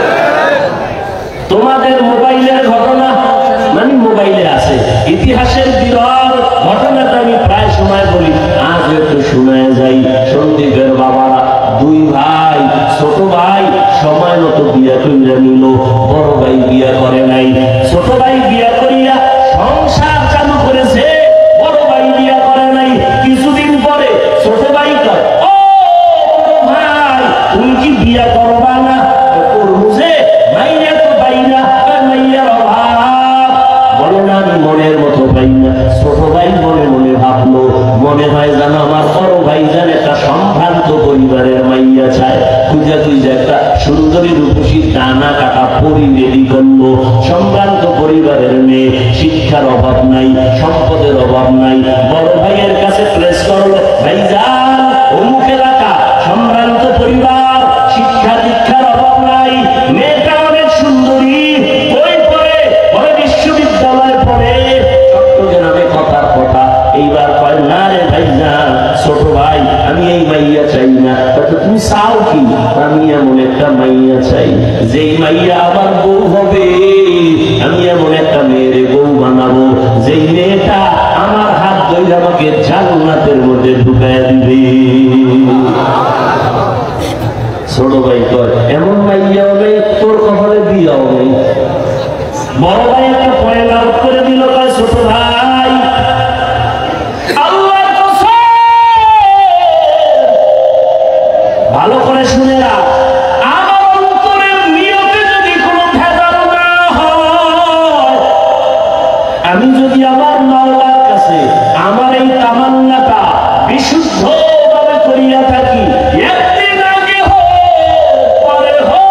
তোমাদের মোবাইলের ঘটনা মানে মোবাইলে আছে, ইতিহাসের বিরল ঘটনাটা আমি প্রায় সময় বলি, আজ একটু শোনায় যাই। সন্দীপের বাবারা 2 ভাই, ছোট ভাই সময় মতো বিয়া করিয়া নিল, বড় ভাই বিয়া করে নাই। ছোট ভাই বিয়া করিয়া সংসার চালু করেছে, বড় ভাই বিয়া করে নাই। কিছুদিন পরে ছোট ভাই কয়, ও বড় ভাই, তুমি কি বিয়া করবা না? করবুঝে মাইয়া তো পাই না, মাইয়ার অভাব। বলে না, আমি মনের মতো পাই না। ছোট ভাই মনে মনে ভাবলো, মনে হয় যেন আমার বড় ভাই যেন একটা সম্ভ্রান্ত পরিবারের মাইয়া চায়। খুঁজে খুঁজে একটা সুন্দরী রূপসী দানা কাটা পরি রেডি করলো। সম্ভ্রান্ত পরিবারের মেয়ে, শিক্ষার অভাব নাই, সম্পদের অভাব নাই। বড় ভাইয়ের কাছে প্লেস করলো, ভাইজান অমুক এলাকা, সম্ভ্রান্ত পরিবার, শিক্ষা দীক্ষার অভাব নাই, মেয়েটা অনেক সুন্দরী, বই পড়ে, পরে বিশ্ববিদ্যালয়ে পড়ে, চট্টগ্রামে কথার কথা। এইবার কয়, না রে ভাইজান, ছোট ভাই, আমি এই মাইয়া চাই না। তুমি চাও কি? আমি এমন একটা মাইয়া চাই, যেই মাইয়া আমার বউ হবে। আমি এমন একটা মেয়ের বউ বানাবো, যেই মেয়েটা আমার হাত ধরে আমাকে জান্নাতের মধ্যে ঢুকায় দিবে। ছোট ভাই কয়, এমন মাইয়াও নেই, তোর কপালে বিয়াও নেই। বড় ভাই একটা পয়েন্ট আউট করে দিল, কয় ছোট ভাই, আল্লাহর কসম, ভালো করে শুনে রাখ, আমার অন্তরের নিয়তে যদি কোনো ভেজাল না হয়, আমি যদি আমার মাওলার কাছে আমার এই তামান্নাটা বিশুদ্ধভাবে করিয়া থাকি, একদিন আগে হোক পরে হোক,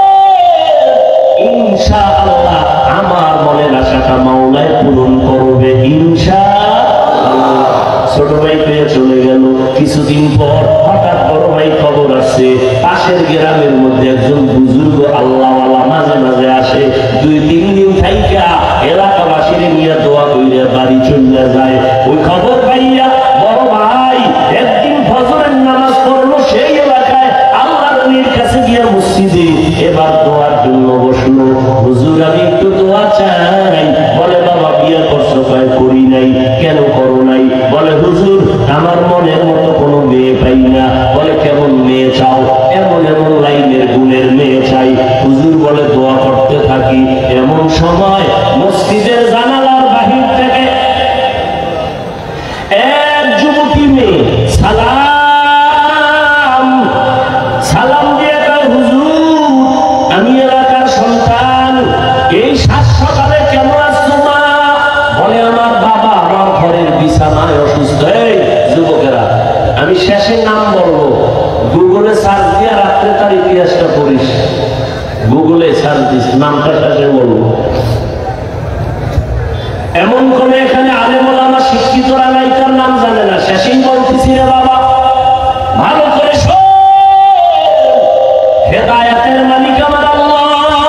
ইনশাআল্লাহ আমার মনের আশাটা মাওলায় পূরণ করবে, ইনশাআল্লাহ। কিছুদিন পর হঠাৎ বড় ভাই খবর আসছে পাশের গ্রামের মধ্যে একজন বুজুর্গ আল্লাহওয়ালা মাঝে মাঝে আসে, 2-3 দিন থাইকা এলাকাবাসীর নিয়ে দোয়া কইরা বাড়ি চলে যায়। ওই খবর পাইয়া বড় ভাই একদিন ফজরের নামাজ পড়লো সেই এলাকায় আল্লাহর নবীর কাছে গিয়ে মসজিদে এবার দোয়ার জন্য বসলো। হুজুর আমি একটু দোয়া চাই। বলে বাবা বিয়ে করছো? কয় করি নাই। কেন করো নাই? বলে হুজুর আমার মনের মতো কোনো মেয়ে পাই না। বলে কেমন মেয়ে চাও? এমন এমন লাইনের গুণের মেয়ে চাই। হুজুর বলে দোয়া করতে থাকি। এমন সময় মসজিদের জানালার বাহির থেকে এক যুবতী মেয়ে সালাম দিয়ে কয় হুজুর আমি এলাকার সন্তান, এই 7 সকালে কেমন আছো মা? বলে আমার বাবা আমার ঘরের বিছানায় অসুস্থ। এই যুবকেরা আমি শেষে নাম বলবো, গুগলে সার্চ দিয়ে রাত্রে তার ইতিহাসটা পড়িস। গুগলে সার্চ দিস, নামটা শেষে বলবো। এমন কোন এখানে আলেম ওলামা শিক্ষিতরা নাই তার নাম জানে না? শেষেই বলতেছি রে বাবা, ভালো করে শোন। হেদায়েতের মালিক আমার আল্লাহ।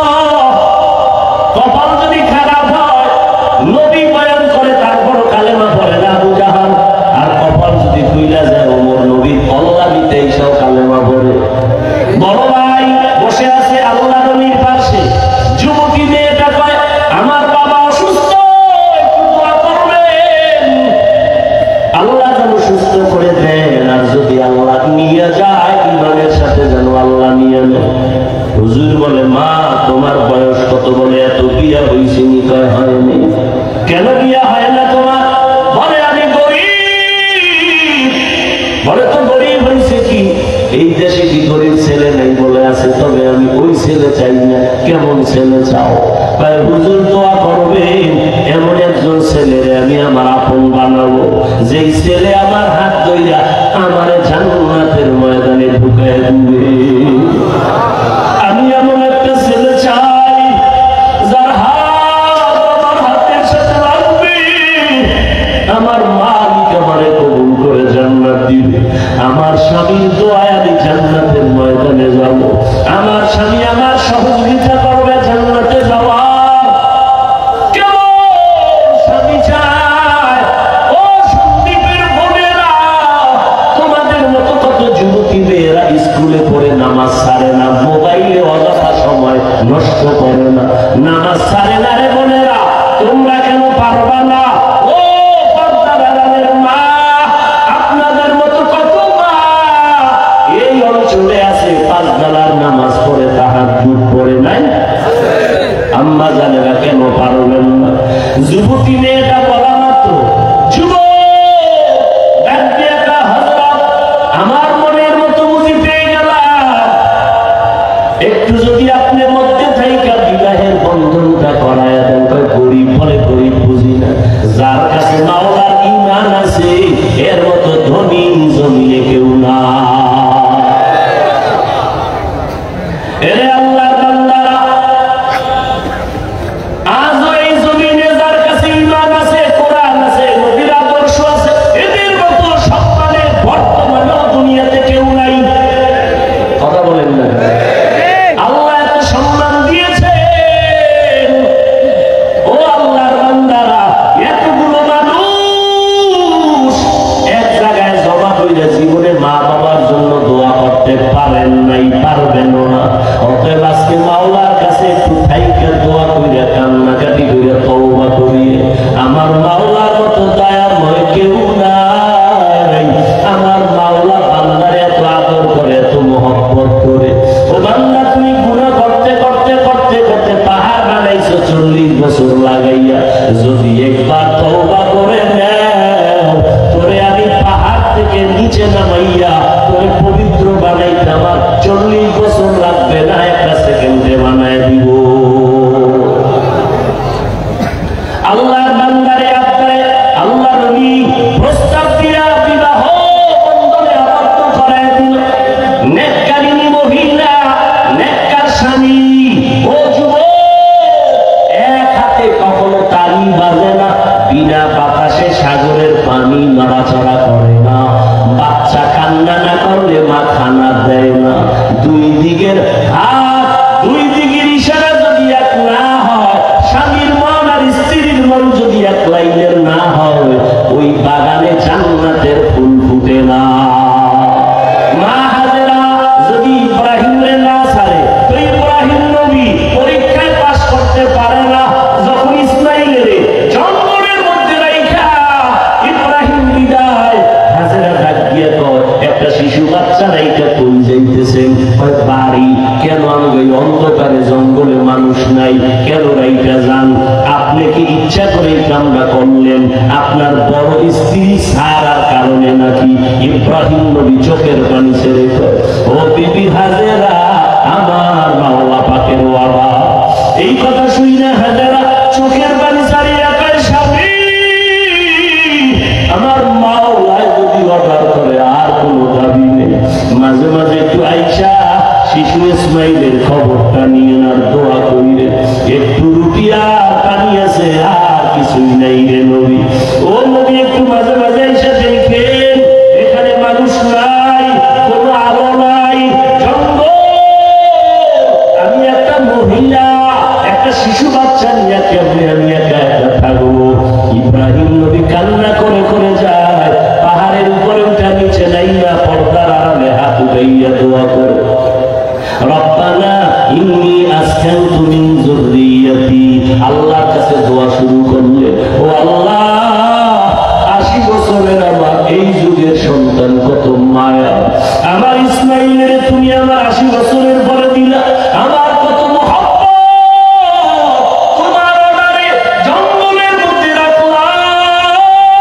কপাল যদি খারাপ হয় নবী বয়ান করে তারপর কালেমা পড়ে না আবু জাহাল, আর কপাল যদি খুইলা যায় ওমর নবীর কল্লাবিতে এইসব কালেমা পড়ে। বড় ভাই বসে আছে আল্লাহ নবীর পাশে, যুবতী মেয়েটা কয় আমার বাবা অসুস্থ, একটু দোয়া করবেন, আল্লাহ যেন সুস্থ করে দেন, আর যদি আল্লাহ নিয়ে যায় ইমানের সাথে যেন আল্লাহ নিয়ে নেয়। হুজুর বলে মা তোমার বয়স কত? বলে এত, বিয়া হয়েছে নি? কয় হয়নি। কেন বিয়া হয় না তোমার? বলে আমি গরিব। বলে তো গরিব হয়েছে কি, এই দেশে কি গরিব ছেলে নেই? বলে আছে, তবে আমি ওই ছেলে চাই না। কেমন ছেলে চাও? কয় হুজুর দোয়া করবেন এমন একজন ছেলেরে আমি আমার আপন বানাবো, যেই ছেলে আমার হাত ধইরা আমারে জান্নাতের ময়দানে ঢুকায় দিবে। আমি এমন একটা ছেলে চাই যার হাত আমার হাতের সাথে লাগবে, আমার মালিক আমারে কবুল করে জান্নাত দিবে, আমার স্বামীর দোয়ায় আমি জান্নাতের ময়দানে যাব, আমার স্বামী আমার সহযোগিতা করবে জান্নাতে যাওয়া। কেমন স্বামী চায়? ও সন্দীপের বোনেরা, তোমাদের মতো কত যুবতী মেয়েরা স্কুলে পড়ে নামাজ ছাড়ে না, মোবাইলে অযথা সময় নষ্ট করে না, নামাজ ছাড়ে না রে বোনেরা, তোমরা কেন পারবা না? ও পর্দার আড়ালের মা, আপনাদের মতো কত মা এই অঞ্চলে আছে 5 বেলার নামাজ পড়ে তাহাজ্জুদ পড়ে নাই? আম্মা জানেরা কেন পারবেন না? যুবতী মেয়েটা বলা মাত্র যুবক হযরত আমার মনের মতো বুঝি পেয়ে গেলাম, একটু যদি আপনি মধ্যে থাইকা বিবাহের বন্ধনটা করায় দেন। গরিব বলে গরিব বুঝি না, যার কাছে মাওলার ঈমান আছে এর মতো ধনী জমিনে কেউ না। এরে আল্লাহর বান্দারা, আজও এই জমিনে যার কাছে ঈমান আছে, কোরআন আছে, নবীর আদর্শ আছে, এদের মতো সম্মানের বর্তমানেও দুনিয়াতে কেউ নাই। কথা বলেন না? আল্লাহ এত সম্মান দিয়েছে। ও আল্লাহর বান্দারা, এতগুলো মানুষ এক জায়গায় জমা হইলে জীবনে মা বাবার জন্য দোয়া করতে পারেন নাই, পারবেন না। অতএব আজকে মাওলার কাছে একটু থাইকা দোয়া কইরা কান্নাকাটি কইরা তওবা করিয়ে, আমার মাওলার মতো দয়াময় কেউ নাই। আমার মাওলা বান্দারে এত আদর করে, এত মহব্বত করে। ও বান্দা তুমি গুনাহ করতে করতে করতে করতে পাহাড় বানাইছো 40 বছর লাগাইয়া, যদি একবার তওবা করে নাও, তোরে আমি পাহাড় থেকে নিচে নামাইয়া তোরে পবিত্র বানাইতে আমার 40 বছর লাগবে না, 1 সেকেন্ডে বানায় দিব। আল্লাহর বান্দারে আপনারে আল্লাহ নবী প্রস্তাব দিয়া বিবাহ বন্ধনে আবদ্ধ করায় দিল। নেককারিনী মহিলা, নেককার স্বামী। ও যুবক, এক হাতে কখনো তালি বাজে না, বিনা বাতাসে সাগরের পানি নড়াচড়া করে না, বাচ্চা দিকের হাত, দুই দিকের ইশারা যদি এক না হয়, স্বামীর মন আর স্ত্রীর মন যদি এক লাইনের না হয়, ওই বাগানে জান্নাতের ফুল ফুটে না। মা হাজেরা যদি ইব্রাহিমরে না ছাড়ে, তো ইব্রাহিম নবী পরীক্ষায় পাস করতে পারে না। যখন ইসমাইলের জঙ্গলের মধ্যে রাইখা ইব্রাহিম বিদায়, হাজেরা ডাক দিয়ে কয়, একটা শিশু বাচ্চা রাইখা কই যাইতেছেন? বাড়ি। কেন? আমি অন্ধকারে জঙ্গলে মানুষ নাই, কেন রাইখা যান? আপনি কি ইচ্ছা করে কামরা করলেন? আপনার বড় স্ত্রী ছাড়ার কারণে নাকি? ইব্রাহিম নবী চোখের পানি ছেড়ে কয়, ও বিবি হাজেরা, আমার মাওলা পাকের ওয়াদা। এই কথা শুনে হাজেরা চোখের পানি ছাড়িয়ে কয়, স্বামী, আমার মাওলায় যদি অর্ডার করে আর কোনো দাবি নেই। মাঝে মাঝে একটু আইসা শিশু ইসমাইলের খবরটা নিয়ে আর দোয়া করিলে, একটু রুটি আর পানি আছে, আর কিছুই নাই রে নবী। ও নবী, একটু মাঝে মাঝে এসে দেখেন, এখানে মানুষ নাই, কোনো আলো নাই, জঙ্গল। আমি একটা মহিলা, একটা শিশু বাচ্চা নিয়ে কেমনে আমি একা একা থাকবো? ইব্রাহিম নবী কান্না করে করে যায়, পাহাড়ের উপরে উঠা নিচে নাই না, পর্দার আড়ালে হাত উঠাইয়া দোয়া করে, রব্বানা ইন্নী আসকানতু মিন যুররিয়াতি। আল্লাহর কাছে দোয়া শুরু করলে, ও আল্লাহ, 80 বছরের আমার এই যুগের সন্তান কত মায়া, আমার ইসমাইলের তুমি আমার 80 বছরের পরে দিলা, আমার কত মহব্বত, তোমার অর্ডারে জঙ্গলের মধ্যে রাখলাম,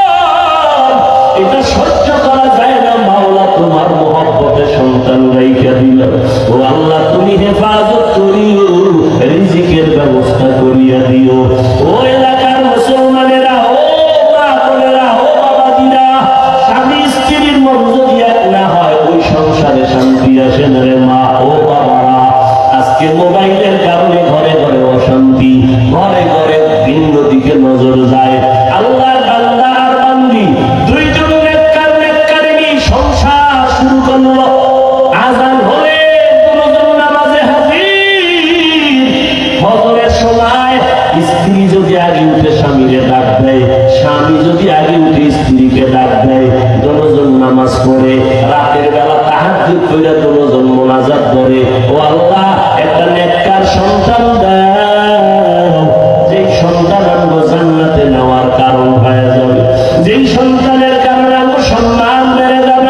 এটা সহ্য করা যায় না মাওলা, তোমার মহব্বতে সন্তান রাইখা দিলাম। ও আল্লাহ, তুমি হেফাজত করিও, রিজিকের ব্যবস্থা করিয়া দিও। ও এলাকার মুসলমানেরা, ও মা বোনেরা, ও বাবাজিরা, স্বামী স্ত্রীর মন যদি এক না হয়, ওই সংসারে শান্তি আসে না রে মা ও বাবারা। আজকে মোবাইলের কারণে ঘরে ঘরে অশান্তি, ঘরে ঘরে ভিন্ন দিকে নজর যায়। আল্লাহর বান্দা আর বান্দি দুইজন নেককারিনী সংসার শুরু করলো। আযান হলে দুজন নামাজে হাজির। ফজরের সময় স্ত্রী যদি আগে উঠে স্বামীকে ডাক দেয়, স্বামী যদি আগে উঠে স্ত্রীকে ডাক দেয়, দুজন নামাজ পড়ে। রাতের বেলা তাহাজ্জুদ কইরা দুজন মুনাজাত করে, ও আল্লাহ, একটা নেককার সন্তান দাও, যেই সন্তান আমরা জান্নাতে নেওয়ার কারণ হয়ে যাবে, যেই সন্তানের কারণে আমরা সম্মান বেড়ে যাবে।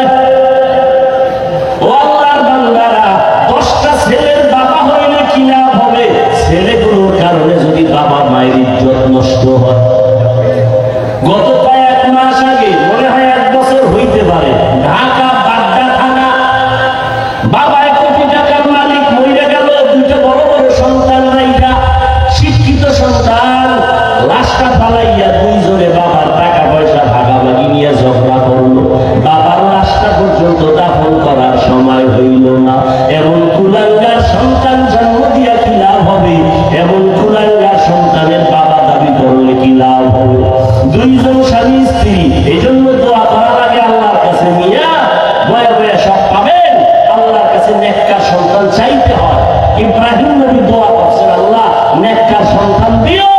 ও আল্লাহর বান্দারা, 10টা ছেলের বাবা হইলে কি লাভ হবে? ছেলেগুলোর কারণে যদি বাবা মায়ের ইজ্জত নষ্ট হয়। গত প্রায় 1 মাস আগে, মনে হয় 1 বছর হইতে পারে, ঢাকা বাড্ডা থানা, বাবা 1 কোটি টাকার মালিক মরে গেল, 2টা বড় বড় সন্তান রাইখা, শিক্ষিত সন্তান, লাশটা ফালাইয়া 2 জনে বাবার টাকা পয়সা ভাগাভাগি নিয়ে ঝগড়া করলো। বাবার লাশটা পর্যন্ত দাফন করার সময় হইল না। এমন কুলাঙ্গার সন্তান জন্ম দিয়া কি লাভ হবে? এমন কুলাঙ্গার সন্তানের বাবা দাবি করলে কি লাভ হবে? 2 জন স্বামী স্ত্রী, এই জন্য দোয়া করার আগে আল্লাহর কাছে নিয়া বয়ে বয়ে সব পাবেন। আল্লাহর কাছে নেককার সন্তান চাইতে হয়। ইব্রাহিম নবী দোয়া করছেন, আল্লাহ নেককার সন্তান দিও।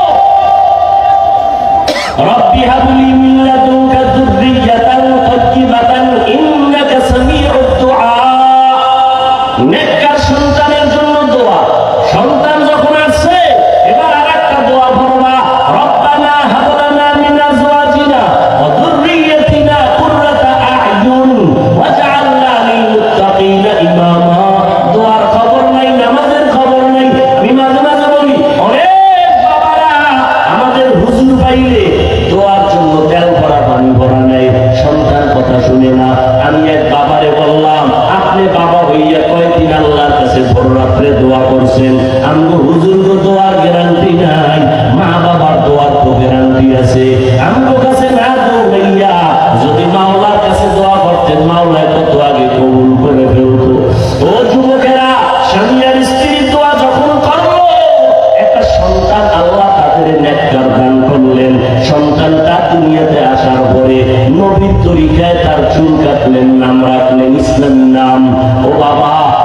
রব্বি হাবলি মিন লাদুনকা যুররিয়াতান তাইয়্যিবাতান ইন্নাকা সামিউদ দুআ। নেককার সন্তানের জন্য দোয়া। সন্তান যখন আসছে, এবার আরেকটা দোয়া পড়বা, রব্বানা হাব লানা মিন আজওয়াজিনা ওয়া যুররিয়াতিনা কুররাতা আ'য়ুন ওয়াজআলনা লিল মুত্তাকিনা ইমামা। দোয়ার খবর নাই, নামাজের খবর নাই। আমি মাঝে মাঝে বলি, অনেক বাবারা আমাদের হুজুর পাইলে দোয়ার জন্য তেল ভরা পানি ভরা নেই, সন্তান কথা শুনে না। আমি এক বাবারে বললাম, আপনি বাবা হইয়া কয়দিন আল্লাহর কাছে ভোর রাত্রে দোয়া করছেন? আমগো হুজুর দোয়ার গ্যারান্টি নাই, মা বাবার দোয়ার তো গ্যারান্টি আছে। আমগো কাছে না দৌড়াইয়া যদি মাওলার কাছে দোয়া করতেন, মাওলা কত আগে কবুল করে ফেলতো। ও যুবকেরা, স্বামী আর স্ত্রীর দোয়া যখন করলো, একটা সন্তান আল্লাহ তাদের নেককার দান করলেন। সন্তানটা দুনিয়াতে আসার পরে নবীর তরিকায় তার চুল কাটলেন, নাম রাখলেন ইসলামী নাম। ও বাবা,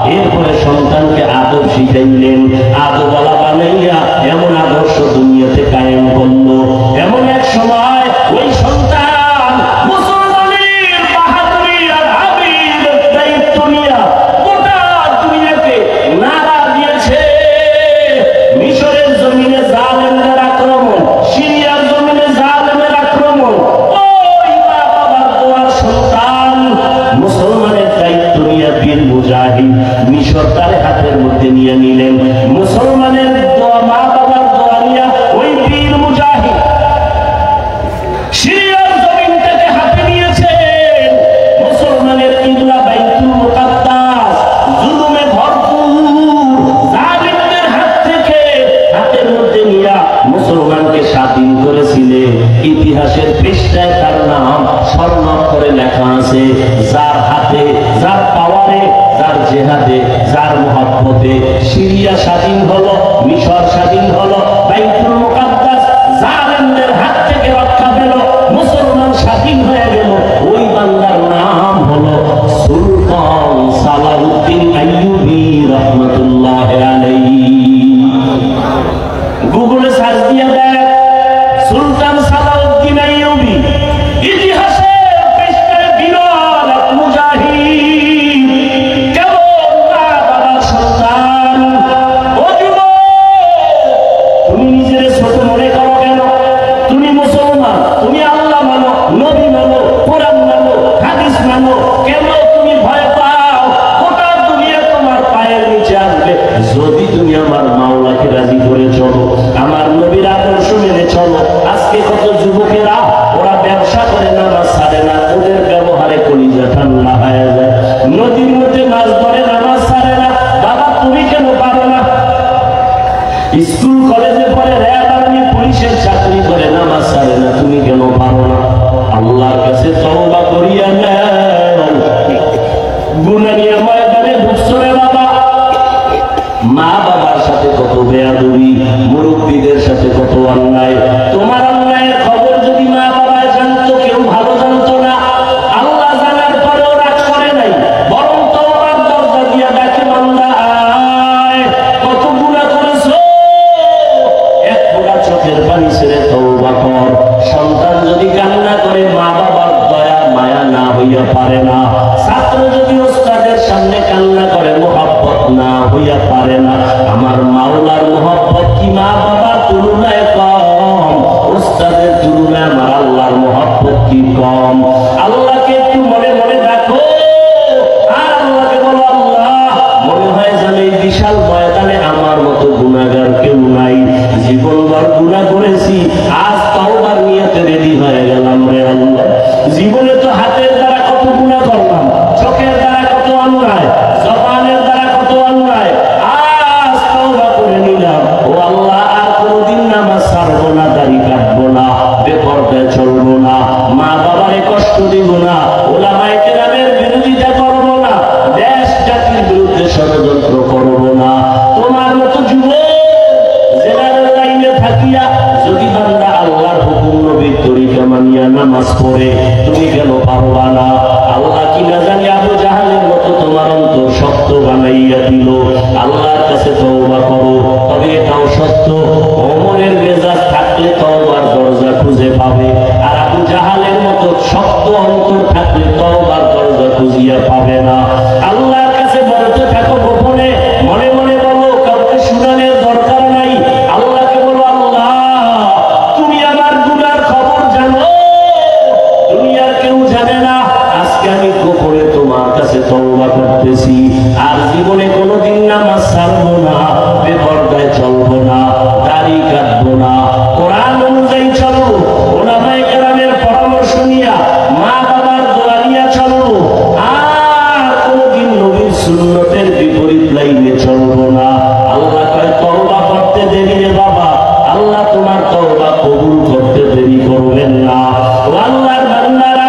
এরপরে সন্তানকে আদব শিখাইলেন, আদবওয়ালা বানাইয়া এমন আদর্শ দুনিয়াতে কায়েম করলো। এমন এক সময় ওই সন্তান মুসলমানের বাহাদুরি আর আবির দায়িত্ব নিয়ে গোটা দুনিয়াকে নাড়া দিয়েছে। মিশরের জমিনে জালেমদের আক্রমণ, সিরিয়ার জমিনে জালেমের আক্রমণ। ওই মা বাবার দোয়ার সন্তান মুসলমানের দায়িত্ব নিয়ে বীর মুজাহিদ মিশর তার হাতের মধ্যে নিয়ে নিলেন। মুসলমানের দোয়া, মা বাবার দোয়া নিয়ে ওই বীর মুজাহিদ সিরিয়ার জমিনটাকে হাতে নিয়েছেন। মুসলমানের কিবলা বাইতুল মুকাদ্দাস জুলুমে ভরপুর জালিমদের হাত থেকে হাতের মধ্যে নিয়ে মুসলমানকে স্বাধীন করেছিলেন। ইতিহাসের পৃষ্ঠায় তার নাম স্বর্ণাক্ষরে লেখা আছে। যার হাতে, যার পাওয়ারে, যার জেহাদে, যার মহব্বতে সিরিয়া স্বাধীন হলো, মিশর স্বাধীন হলো, বাইতুল মুকাদ্দাস জালেমদের হাত থেকে রক্ষা পেল, মুসলমান স্বাধীন হয়ে গেল। ওই বান্দার নাম হলো সুলতান সালাউদ্দিন আইয়ুবী রাহমাতুল্লাহ আলাইহি। গুগলে সার্চ দিয়ে দেখ সুলতান সালাউদ্দিন আইয়ুবী, ইতিহাসের পৃষ্ঠায় বিরল এক মুজাহিদ, কেবল মা বাবার সন্তান। ও যুবক, তুমি নিজের ছোট মনে করো কেন? তুমি মুসলমান, তুমি আল্লাহ মানো, নবী মানো, কোরআন মানো, হাদিস মানো, কেন তুমি ভয় পাও? গোটা দুনিয়া তোমার পায়ের নিচে আসবে যদি তুমি আমার মাওলাকে রাজি করে চলো, আমার নবীর আদর্শ মেনে চলো। আজকে কত যুবকেরা ওরা ব্যবসা করে নামাজ ছাড়ে না, ওদের ব্যবহারে কলিজা ঠান্ডা হয়ে যায়। নদীর মধ্যে মাছ ধরে নামাজ ছাড়ে না। বাবা তুমি কেন পারো না? স্কুল কলেজে পড়ে র্যাব আর্মি পুলিশের চাকরি করে নামাজ ছাড়ে না, তুমি কেন পারো না? আল্লাহর কাছে তওবা করিয়া নেও। গুনাহ নিয়ে ময়দানে ঢুকছো রে বাবা। মা বাবার সাথে কত বেয়াদবি, মুরব্বীদের সাথে কত অন্যায়। তোমার অন্যায়ের খবর যদি মা বাবায় জানতো, কেউ ভালো জানতো না। আল্লাহ জানার পরেও রাগ করে নাই, বরং তওবার দরজা দিয়া ডাকে, বান্দা আয়, কত গুনাহ করেছো, এক ফোঁটা চোখের পানি ছেড়ে তওবা কর। সন্তান যদি কান্না করে মা বাবার দয়া মায়া না হইয়া পারে না। ছাত্র যদি ওস্তাদের সামনে কান্না করে মোহাব্বত না হইয়া পারে না। আমার মাওলার মোহাব্বত কি মা বাবার তুলনায় কম? ওস্তাদের তুলনায় আমার আল্লাহর মোহাব্বত কি কম? আল্লাহকে একটু মনে মনে দেখো আর আল্লাহকে বলো, আল্লাহ মনে হয় যেন এই বিশাল ময়দানে আমার মতো গুনাহগার কেউ নাই। জীবনভর গুনাহ করেছি, আজ তওবার নিয়তে রেডি হয়ে গেলাম রে আল্লাহ। জীবনে তো হাতের দ্বারা কত গুনাহ করলাম, চোখের দ্বারা কত অন্যায়, জবানের দ্বারা কত অন্যায়, আজ তওবা করে নিলাম। ও আল্লাহ, আর কোনোদিন নামাজ ছাড়বো না, দাড়ি কাটবো না, বেপরদায় চলবো না, মা বাবারে কষ্ট দিব না, ওলামায়ে কেরামের বিরোধিতা করবো না, দেশ জাতির বিরুদ্ধে ষড়যন্ত্র করবো না। তোমার মতো যুবক জেনারেল লাইনে থাকিয়া যদি বান্দা আল্লাহর হুকুম নবীর তরিকা মানিয়া নামাজ পড়ে, তুমি কেন পারবা না? আল্লাহ কি না জানি আবু জাহালের মতো তোমার অন্তর শক্ত বানাইয়া দিল। আল্লাহর কাছে তওবা করো। তবে এটাও সত্য, ওমরের মেজাজ থাকলে তওবার দরজা খুঁজে পাবে, আর আবু জাহালের মতো শক্ত অন্তর থাকলে তওবার দরজা খুঁজিয়া পাবে না। আল্লাহর কাছে বলতে থাকো গোপনে, মনে মনে বলো, কাউকে শুনানোর দরকার নাই। আল্লাহকে বলো, আল্লাহ তুমি আমার গুনার খবর জানো, দুনিয়ার কেউ জানে না। আজকে আমি গোপনে তোমার কাছে তওবা করতেছি, আর জীবনে কোনোদিন নামাজ ছাড়বো না, বেপরদায় চলবো না, দাড়ি কাটবো না, কোরআন অনুযায়ী চলবো, ওলামায়ে কেরামের পরামর্শ নিয়া, মা বাবার দোয়া নিয়া চলবো, আর কোনোদিন নবীর সুন্নতের বিপরীত লাইনে চলবো না। আল্লাহ কয় তওবা করতে দেরি রে বাবা, আল্লাহ তোমার তওবা কবুল করতে দেরি করবেন না। ও আল্লাহর বান্দারা,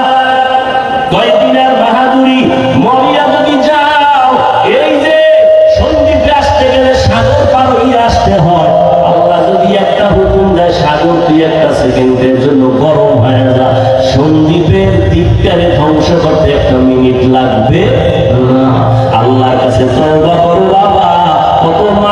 কয়দিনের বাহাদুরি মরিয়া যদি যাও, এই যে সন্দ্বীপে আসতে গেলে সাগর পার হইয়া আসতে হয়। আল্লাহ যদি একটা হুকুম দেয়, সাগর তুই একটা সেকেন্ডের জন্য গরম হয়ে যা, সন্দ্বীপের দ্বীপটারে ধ্বংস করতে একটা মিনিট লাগবে না। আল্লাহর কাছে তওবা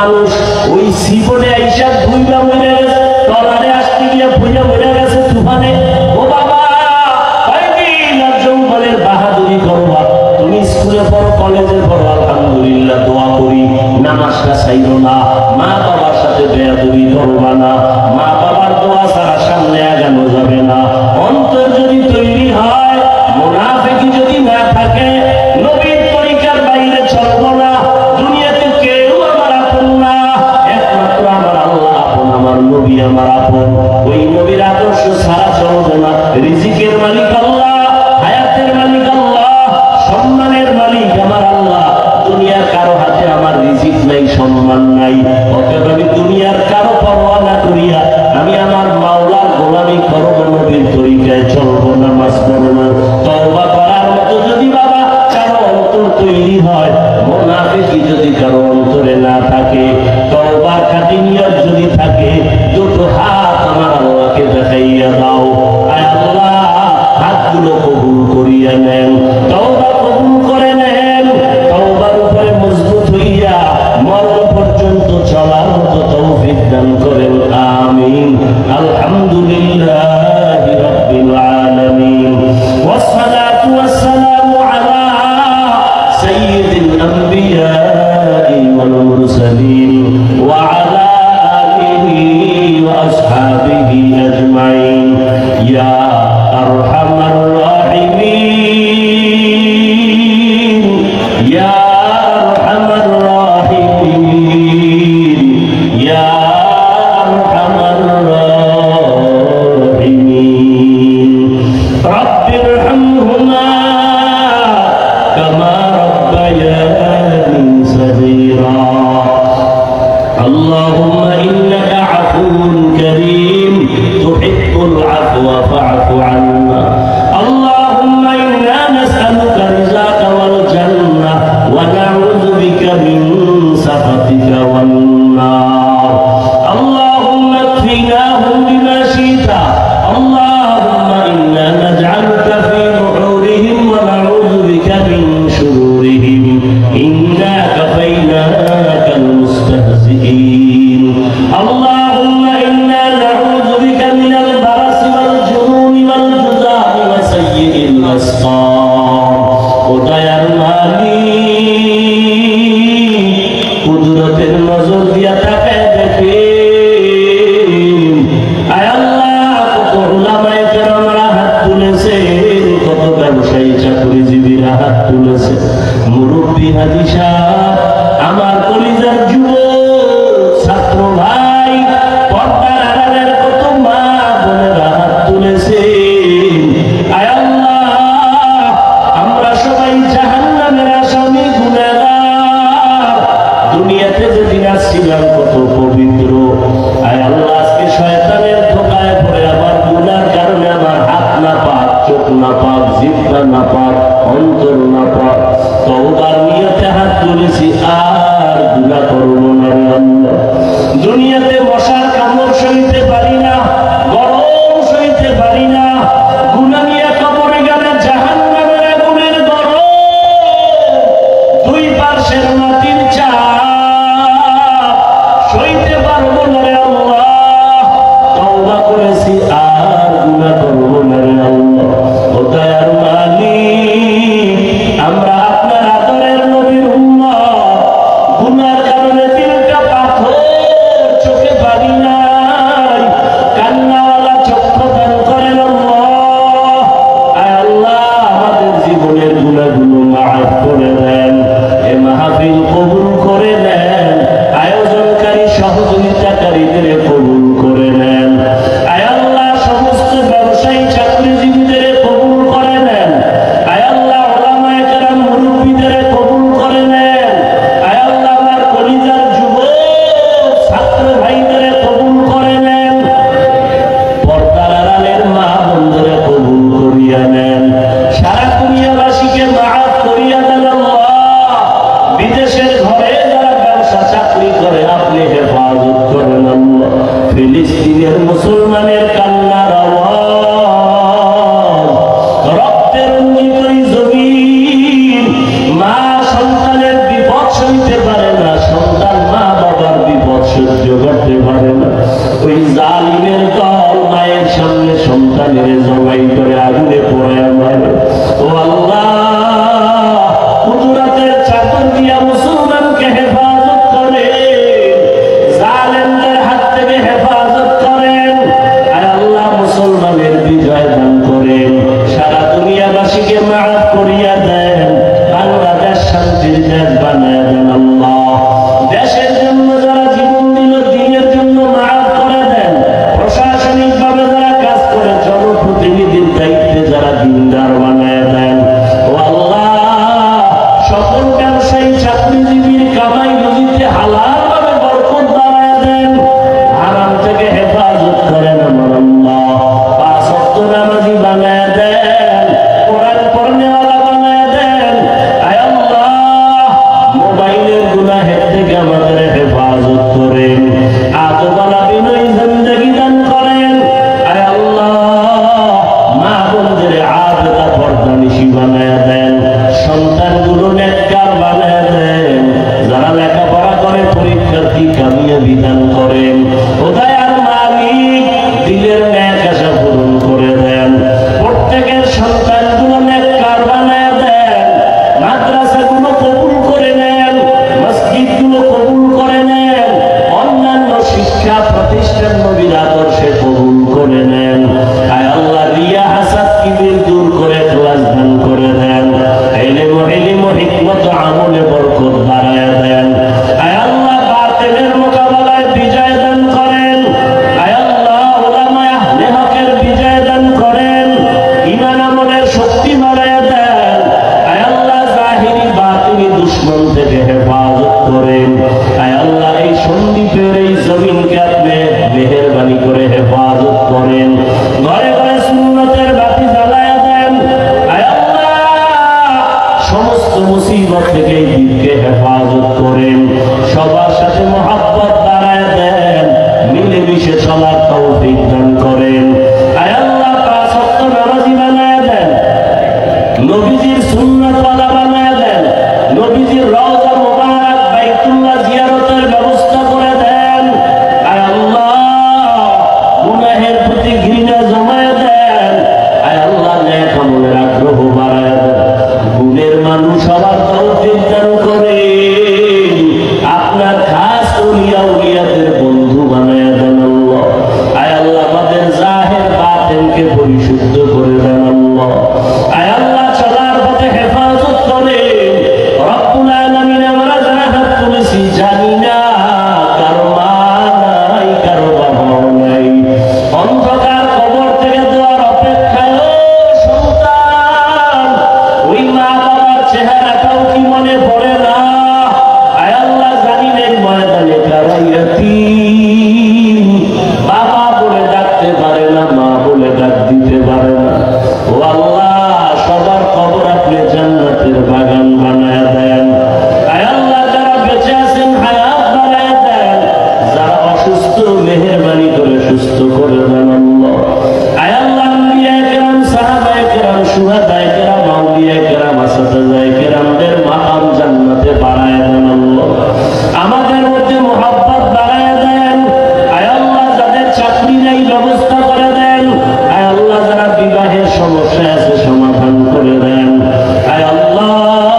মানুষ ওই সিপনে আইসা ধুইবা মরে গেছে, টলারে আসতে গিয়ে ভুইয়া মরে গেছে তুফানে। ও বাবা, কয়দিন আর যৌবনের বাহাদুরি করবা? তুমি স্কুলে পড়ো, কলেজে পড়ো, আলহামদুলিল্লাহ দোয়া করি, নামাজটা ছাইরো না, মা বাবার সাথে বেয়াদবি করবা না, মা বাবার দোয়া ছাড়া সামনে আগানো যাবে না। অন্তর যদি তৈরি হয়, মুনাফিকি যদি না থাকে, নবীর তরিকার বাইরে চলবো না। দুনিয়াতে কেউ আমার আপন না, একমাত্র আমার আল্লাহ আপন, আমার নবী আমার আপন। ওই নবীর আদর্শ ছাড়া চলবো না। রিজিকের মালিক আল্লাহ, হায়াতের মালিক আল্লাহ, সম্মানের মালিক আমার আল্লাহ। দুনিয়ার কারো হাতে আমার রিজিক নাই, সম্মান নাই। অতএব আমি দুনিয়ার কারো পরোয়া না করিয়া আমি আমার মাওলার গোলামি করব, নবীর তরিকায় চলবো, নামাজ পড়বো। তওবা করার মতো যদি বাবা কারো অন্তর তৈরি হয়, মুনাফিকি যদি কারো অন্তরে না থাকে, তওবার খাঁটি নিয়ত যদি থাকে, দুটো হাত আমার আল্লাহকে দেখাইয়া দাও। আয় আল্লাহ, হাতগুলো কবুল করিয়া নেন, তওবা কবুল করে নেন। তওবার উপরে মজবুত হইয়া মরণ পর্যন্ত চলার মতো তৌফিক দান করেন, আমিন। আলহামদুলিল্লাহি রাব্বিল আলামিন, ওয়াসসালাতু ওয়াসসালামু আলা সাইয়্যিদিল আমবিয়াই ওয়াল মুরসালিন ওয়া আলা আলিহি ওয়া আসহাবিহি আজমাইন। ইয়া আরহামার রাহিমিন, ইয়া আরহামার রাহিমিন, ইয়া আরহামার রাহিমিন। রাব্বিরহামহুমা কামা রাব্বায়ানি সগীরা। اللهم إنك عفو كريم تحب العفو فاعف عنا. اللهم إنا نسألك رضاك والجنة ونعوذ بك من سخطك والنار. اللهم اكفناهم بما شئت. اللهم إنا نجعلك في نحورهم ونعوذ بك من شرورهم. إنا كفيناك المستهزئين. اللهم إنا نعوذ بك من البرص والجنون والجذام وسيء الأسقام. خدايর মালিক, কুদরতের নজর দিয়া তাকায় দেখেন, আয় আল্লাহ, কত উলামায়ে কেরামরা হাত তুলেছেন, কত ব্যবসায়ী চাকরিজীবীরা হাত তুলেছে, মুরব্বী হাজী সাহেব, আমার কলিজার যুবক ছাত্র ভাই, পর্দার আড়ালের কত মা বোনেরা হাত তুলেছেন। আয় আল্লাহ, আমরা সবাই জাহান্নামের আসামি, গুনাহগার। দুনিয়াতে যেদিন আসছিলাম কত পবিত্র। আয় আল্লাহ, আজকে শয়তানের ধোঁকায় পড়ে আমার গুনার কারণে আমার হাত না পাক, চোখ না পাক, জিহ্বা না পাক, অন্তর না পাক। তওবার নিয়তে হাত তুলেছি, আর গুনাহ করব না রে আল্লাহ। দুনিয়াতে মশার কামড় সইতে পারি না, গরম সইতে পারি না। গুনাহ নিয়ে কবরে গেলে জাহান্নামের আগুনের গরম, দুই পাশের মাটির চাপ সইতে পারবো না রে আল্লাহ। তওবা করেছি, আর গুনাহ করব না রে আল্লাহ। ও দয়ার মালিক, আমরা আপনার আদরের নবীর উম্মত, গুনার কারণে দিলটা পাথর, চোখে পানি নাই, কান্নাওয়ালা চক্ষু দান করেন আল্লাহ। আয় আল্লাহ, আমাদের জীবনের গুনাহগুলো মাফ করে দেন, এ মাহফিল কবুল করে নেন, আয়োজনকারী সহযোগিতাকারীদের কবুল করে নেন। আয় আল্লাহ, সমস্ত ব্যবসায়ী চাকরিজীবীদের কবুল করে নেন। আয় আল্লাহ, উলামায়ে কেরাম মুরব্বীদের কবুল করে নেন। আয় আল্লাহ, আমার কলিজার যুবক ছাত্র ভাইদের কবুল করে নেন। পর্দার আড়ালের মা বোনদের কবুল করিয়া নেন। সারা দুনিয়াবাসীকে মাফ করিয়া দেন আল্লাহ। বিদেশের ঘরে যারা ব্যবসা চাকরি করে আপনি হেফাজত করেন আল্লাহ। ফিলিস্তিনের মুসলমানের কান্নার আওয়াজ, রক্তের রঞ্জিত এই জমিন, মা সন্তানের বিপদ সইতে পারে না, সন্তান মা বাবার ভালোবেসে কবুল করে নেন। আয় আল্লাহ রিয়া হাসাদ কিবির দূর করে ইখলাস দান করে দেন। ইলম হিকমত আমলে বরকত বাড়ায় দেন। আয় আল্লাহ বাতিলের মোকাবেলায় বিজয় দান করেন। আয় আল্লাহ উলামা আহলে হকের বিজয় দান করেন। ঈমান আমলের শক্তি বাড়ায় দেন। আয় আল্লাহ জাহিরি বাতিনি দুশমন থেকে হেফাজত করেন। আয় আল্লাহ এই সন্দীপের এই জমিনকে আপনি মেহেরবানি করে হেফাজত করেন। ঘরে ঘরে সুন্নতের বাতি জ্বালায় দেন। আয় আল্লাহ সমস্ত মুসিবত থেকে এই দ্বীপকে হেফাজত করেন। সবার সাথে মহব্বত বাড়ায় দেন। মিলেমিশে চলার তৌফিক দান করেন। আয় আল্লাহ পাঁচ ওয়াক্ত নামাজি বানায় দেন। নবীজির সুন্নাতওয়ালা বানায় দেন। নবীজির রওজা মুবারক বাইতুল্লাহ জিয়ারতের ব্যবস্থা করে দেন। আয় আল্লাহ গুনাহের প্রতি ঘৃণা জমায় দেন। আয় আল্লাহ নেক আমলের আগ্রহ বাড়ায় দেন। গুণের মানুষ হওয়ার তৌফিক দান করেন। আপনার খাস আউলিয়া উলিয়াদের বন্ধু বানায় দেন আল্লাহ। আয় আল্লাহ আমাদের জাহির বাতিনকে পরিশুদ্ধ করে দেন আল্লাহ। আয় আল্লাহ চলার পথে হেফাজত করেন। রব্বুল আলামিন আমরা যারা হাত তুলেছি জানি না কারো মা নাই, কারো বাবা নাই। অন্ধকার কবর থেকে দেওয়ার অপেক্ষায় ও সন্তান, ওই মা বাবার চেহারাটাও কি মনে পড়ে না? আয় আল্লাহ জানি না এই ময়দানে কারা ইয়াতীম, বাবা বলে ডাকতে পারে না, মা বলে ডাক দিতে পারে না। ও আল্লাহ সবার কবর আপনি জান্নাতের বাগান বানায় দেন। আয় আল্লাহ যারা বেঁচে আছেন হায়াত বাড়ায় দেন। যারা অসুস্থ মেহেরবানি করে সুস্থ করে দেন আল্লাহ। আয় আল্লাহ আম্বিয়া কেরাম, সাহাবায়ে কেরাম, শুহাদায়ে কেরাম, আউলিয়া কেরাম, আসাদায়ে কেরামদের মাকাম জান্নাতে বাড়ায় দেন আল্লাহ। আমাদের মধ্যে মুহাব্বত বাড়ায় দেন। আয় আল্লাহ যাদের চাকরি নাই ব্যবস্থা করে দেন। আয় আল্লাহ যারা বিবাহের সমস্যা আছে সমাধান করে দেন। আয় আল্লাহ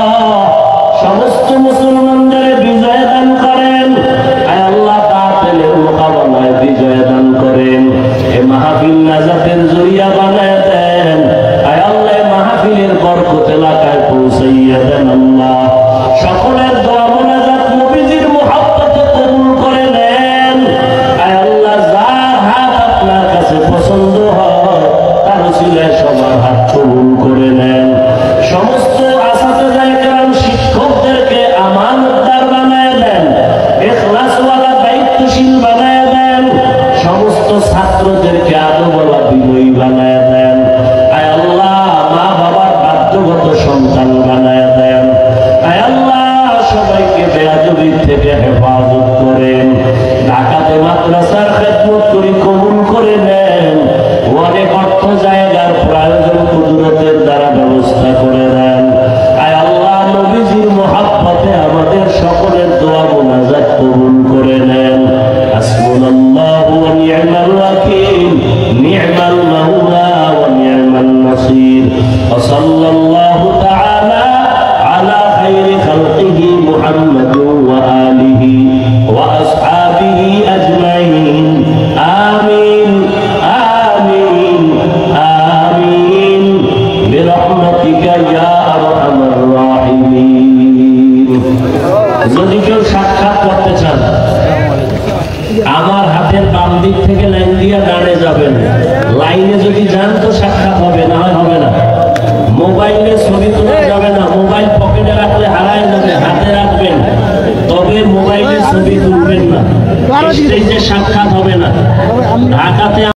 সমস্ত মুসলমানদের বিজয় দান করেন। আয় আল্লাহ বাতিলের মোকাবেলায় বিজয় দান করেন। এ মাহফিল নাজাতের জরিয়া বানায় দেন। আয় আল্লাহ মাহফিলের বরকত এলাকায় পৌঁছাইয়া দেন আল্লাহ। সকলের দোয়া মোনাজাত নবীজির মুহাব্বতে কবুল করে নেন। আয় আল্লাহ যার হাত আপনার কাছে পছন্দ হয় তার উসিলায় সবার হাত কবুল করে নেন। সমস্ত আসাতিজায়ে কেরাম শিক্ষকদেরকে আমানতদার বানায় দেন। ইখলাসওয়ালা দায়িত্বশীল বানায় দেন। সমস্ত ছাত্রদেরকে আদবওয়ালা বিনয়ী বানায় দেন। আয় আল্লাহ মা বাবার বাধ্যগত সন্তান বানায় দেন। আয় আল্লাহ সবাইকে বেয়াদবি থেকে হেফাজত করেন। ঢাকাতে মাদ্রাসার খেদমত করি কবুল করে নেন। অনেক অর্থ জায়গার প্রয়োজন কুদরতের দ্বারা ব্যবস্থা করে দেন। আয় আল্লাহ নবীজির মুহাব্বতে আমাদের সকলের দোয়া মুনাজাত কবুল করে নেন। হাসবুনাল্লাহু ওয়া নি'মাল ওয়াকিল, নি'মাল মাওলা ওয়া নি'মান নাসির। ওয়া সাল্লাল্লাহু তাআলা আলা খায়রি খালকিহি মুহাম্মাদিন ওয়া আলিহি ওয়া আসহাবিহি আজমাইন। আমিন আমিন আমিন বিরহমাতিকা ইয়া আরহামার রাহিমিন। যদি কেউ সাক্ষাৎ করতে চান আমার হাতের বাম দিক থেকে লাইন দিয়ে ডানে যাবেন। লাইনে যদি যান তো সাক্ষাৎ হবে, না হয় হবে না। মোবাইলে ছবি তোলা যাবে না। মোবাইল পকেটে রাখলে হারায় যাবে, হাতে রাখবেন, তবে মোবাইলে ছবি তুলবেন না। স্টেজে সাক্ষাৎ হবে না। ঢাকাতে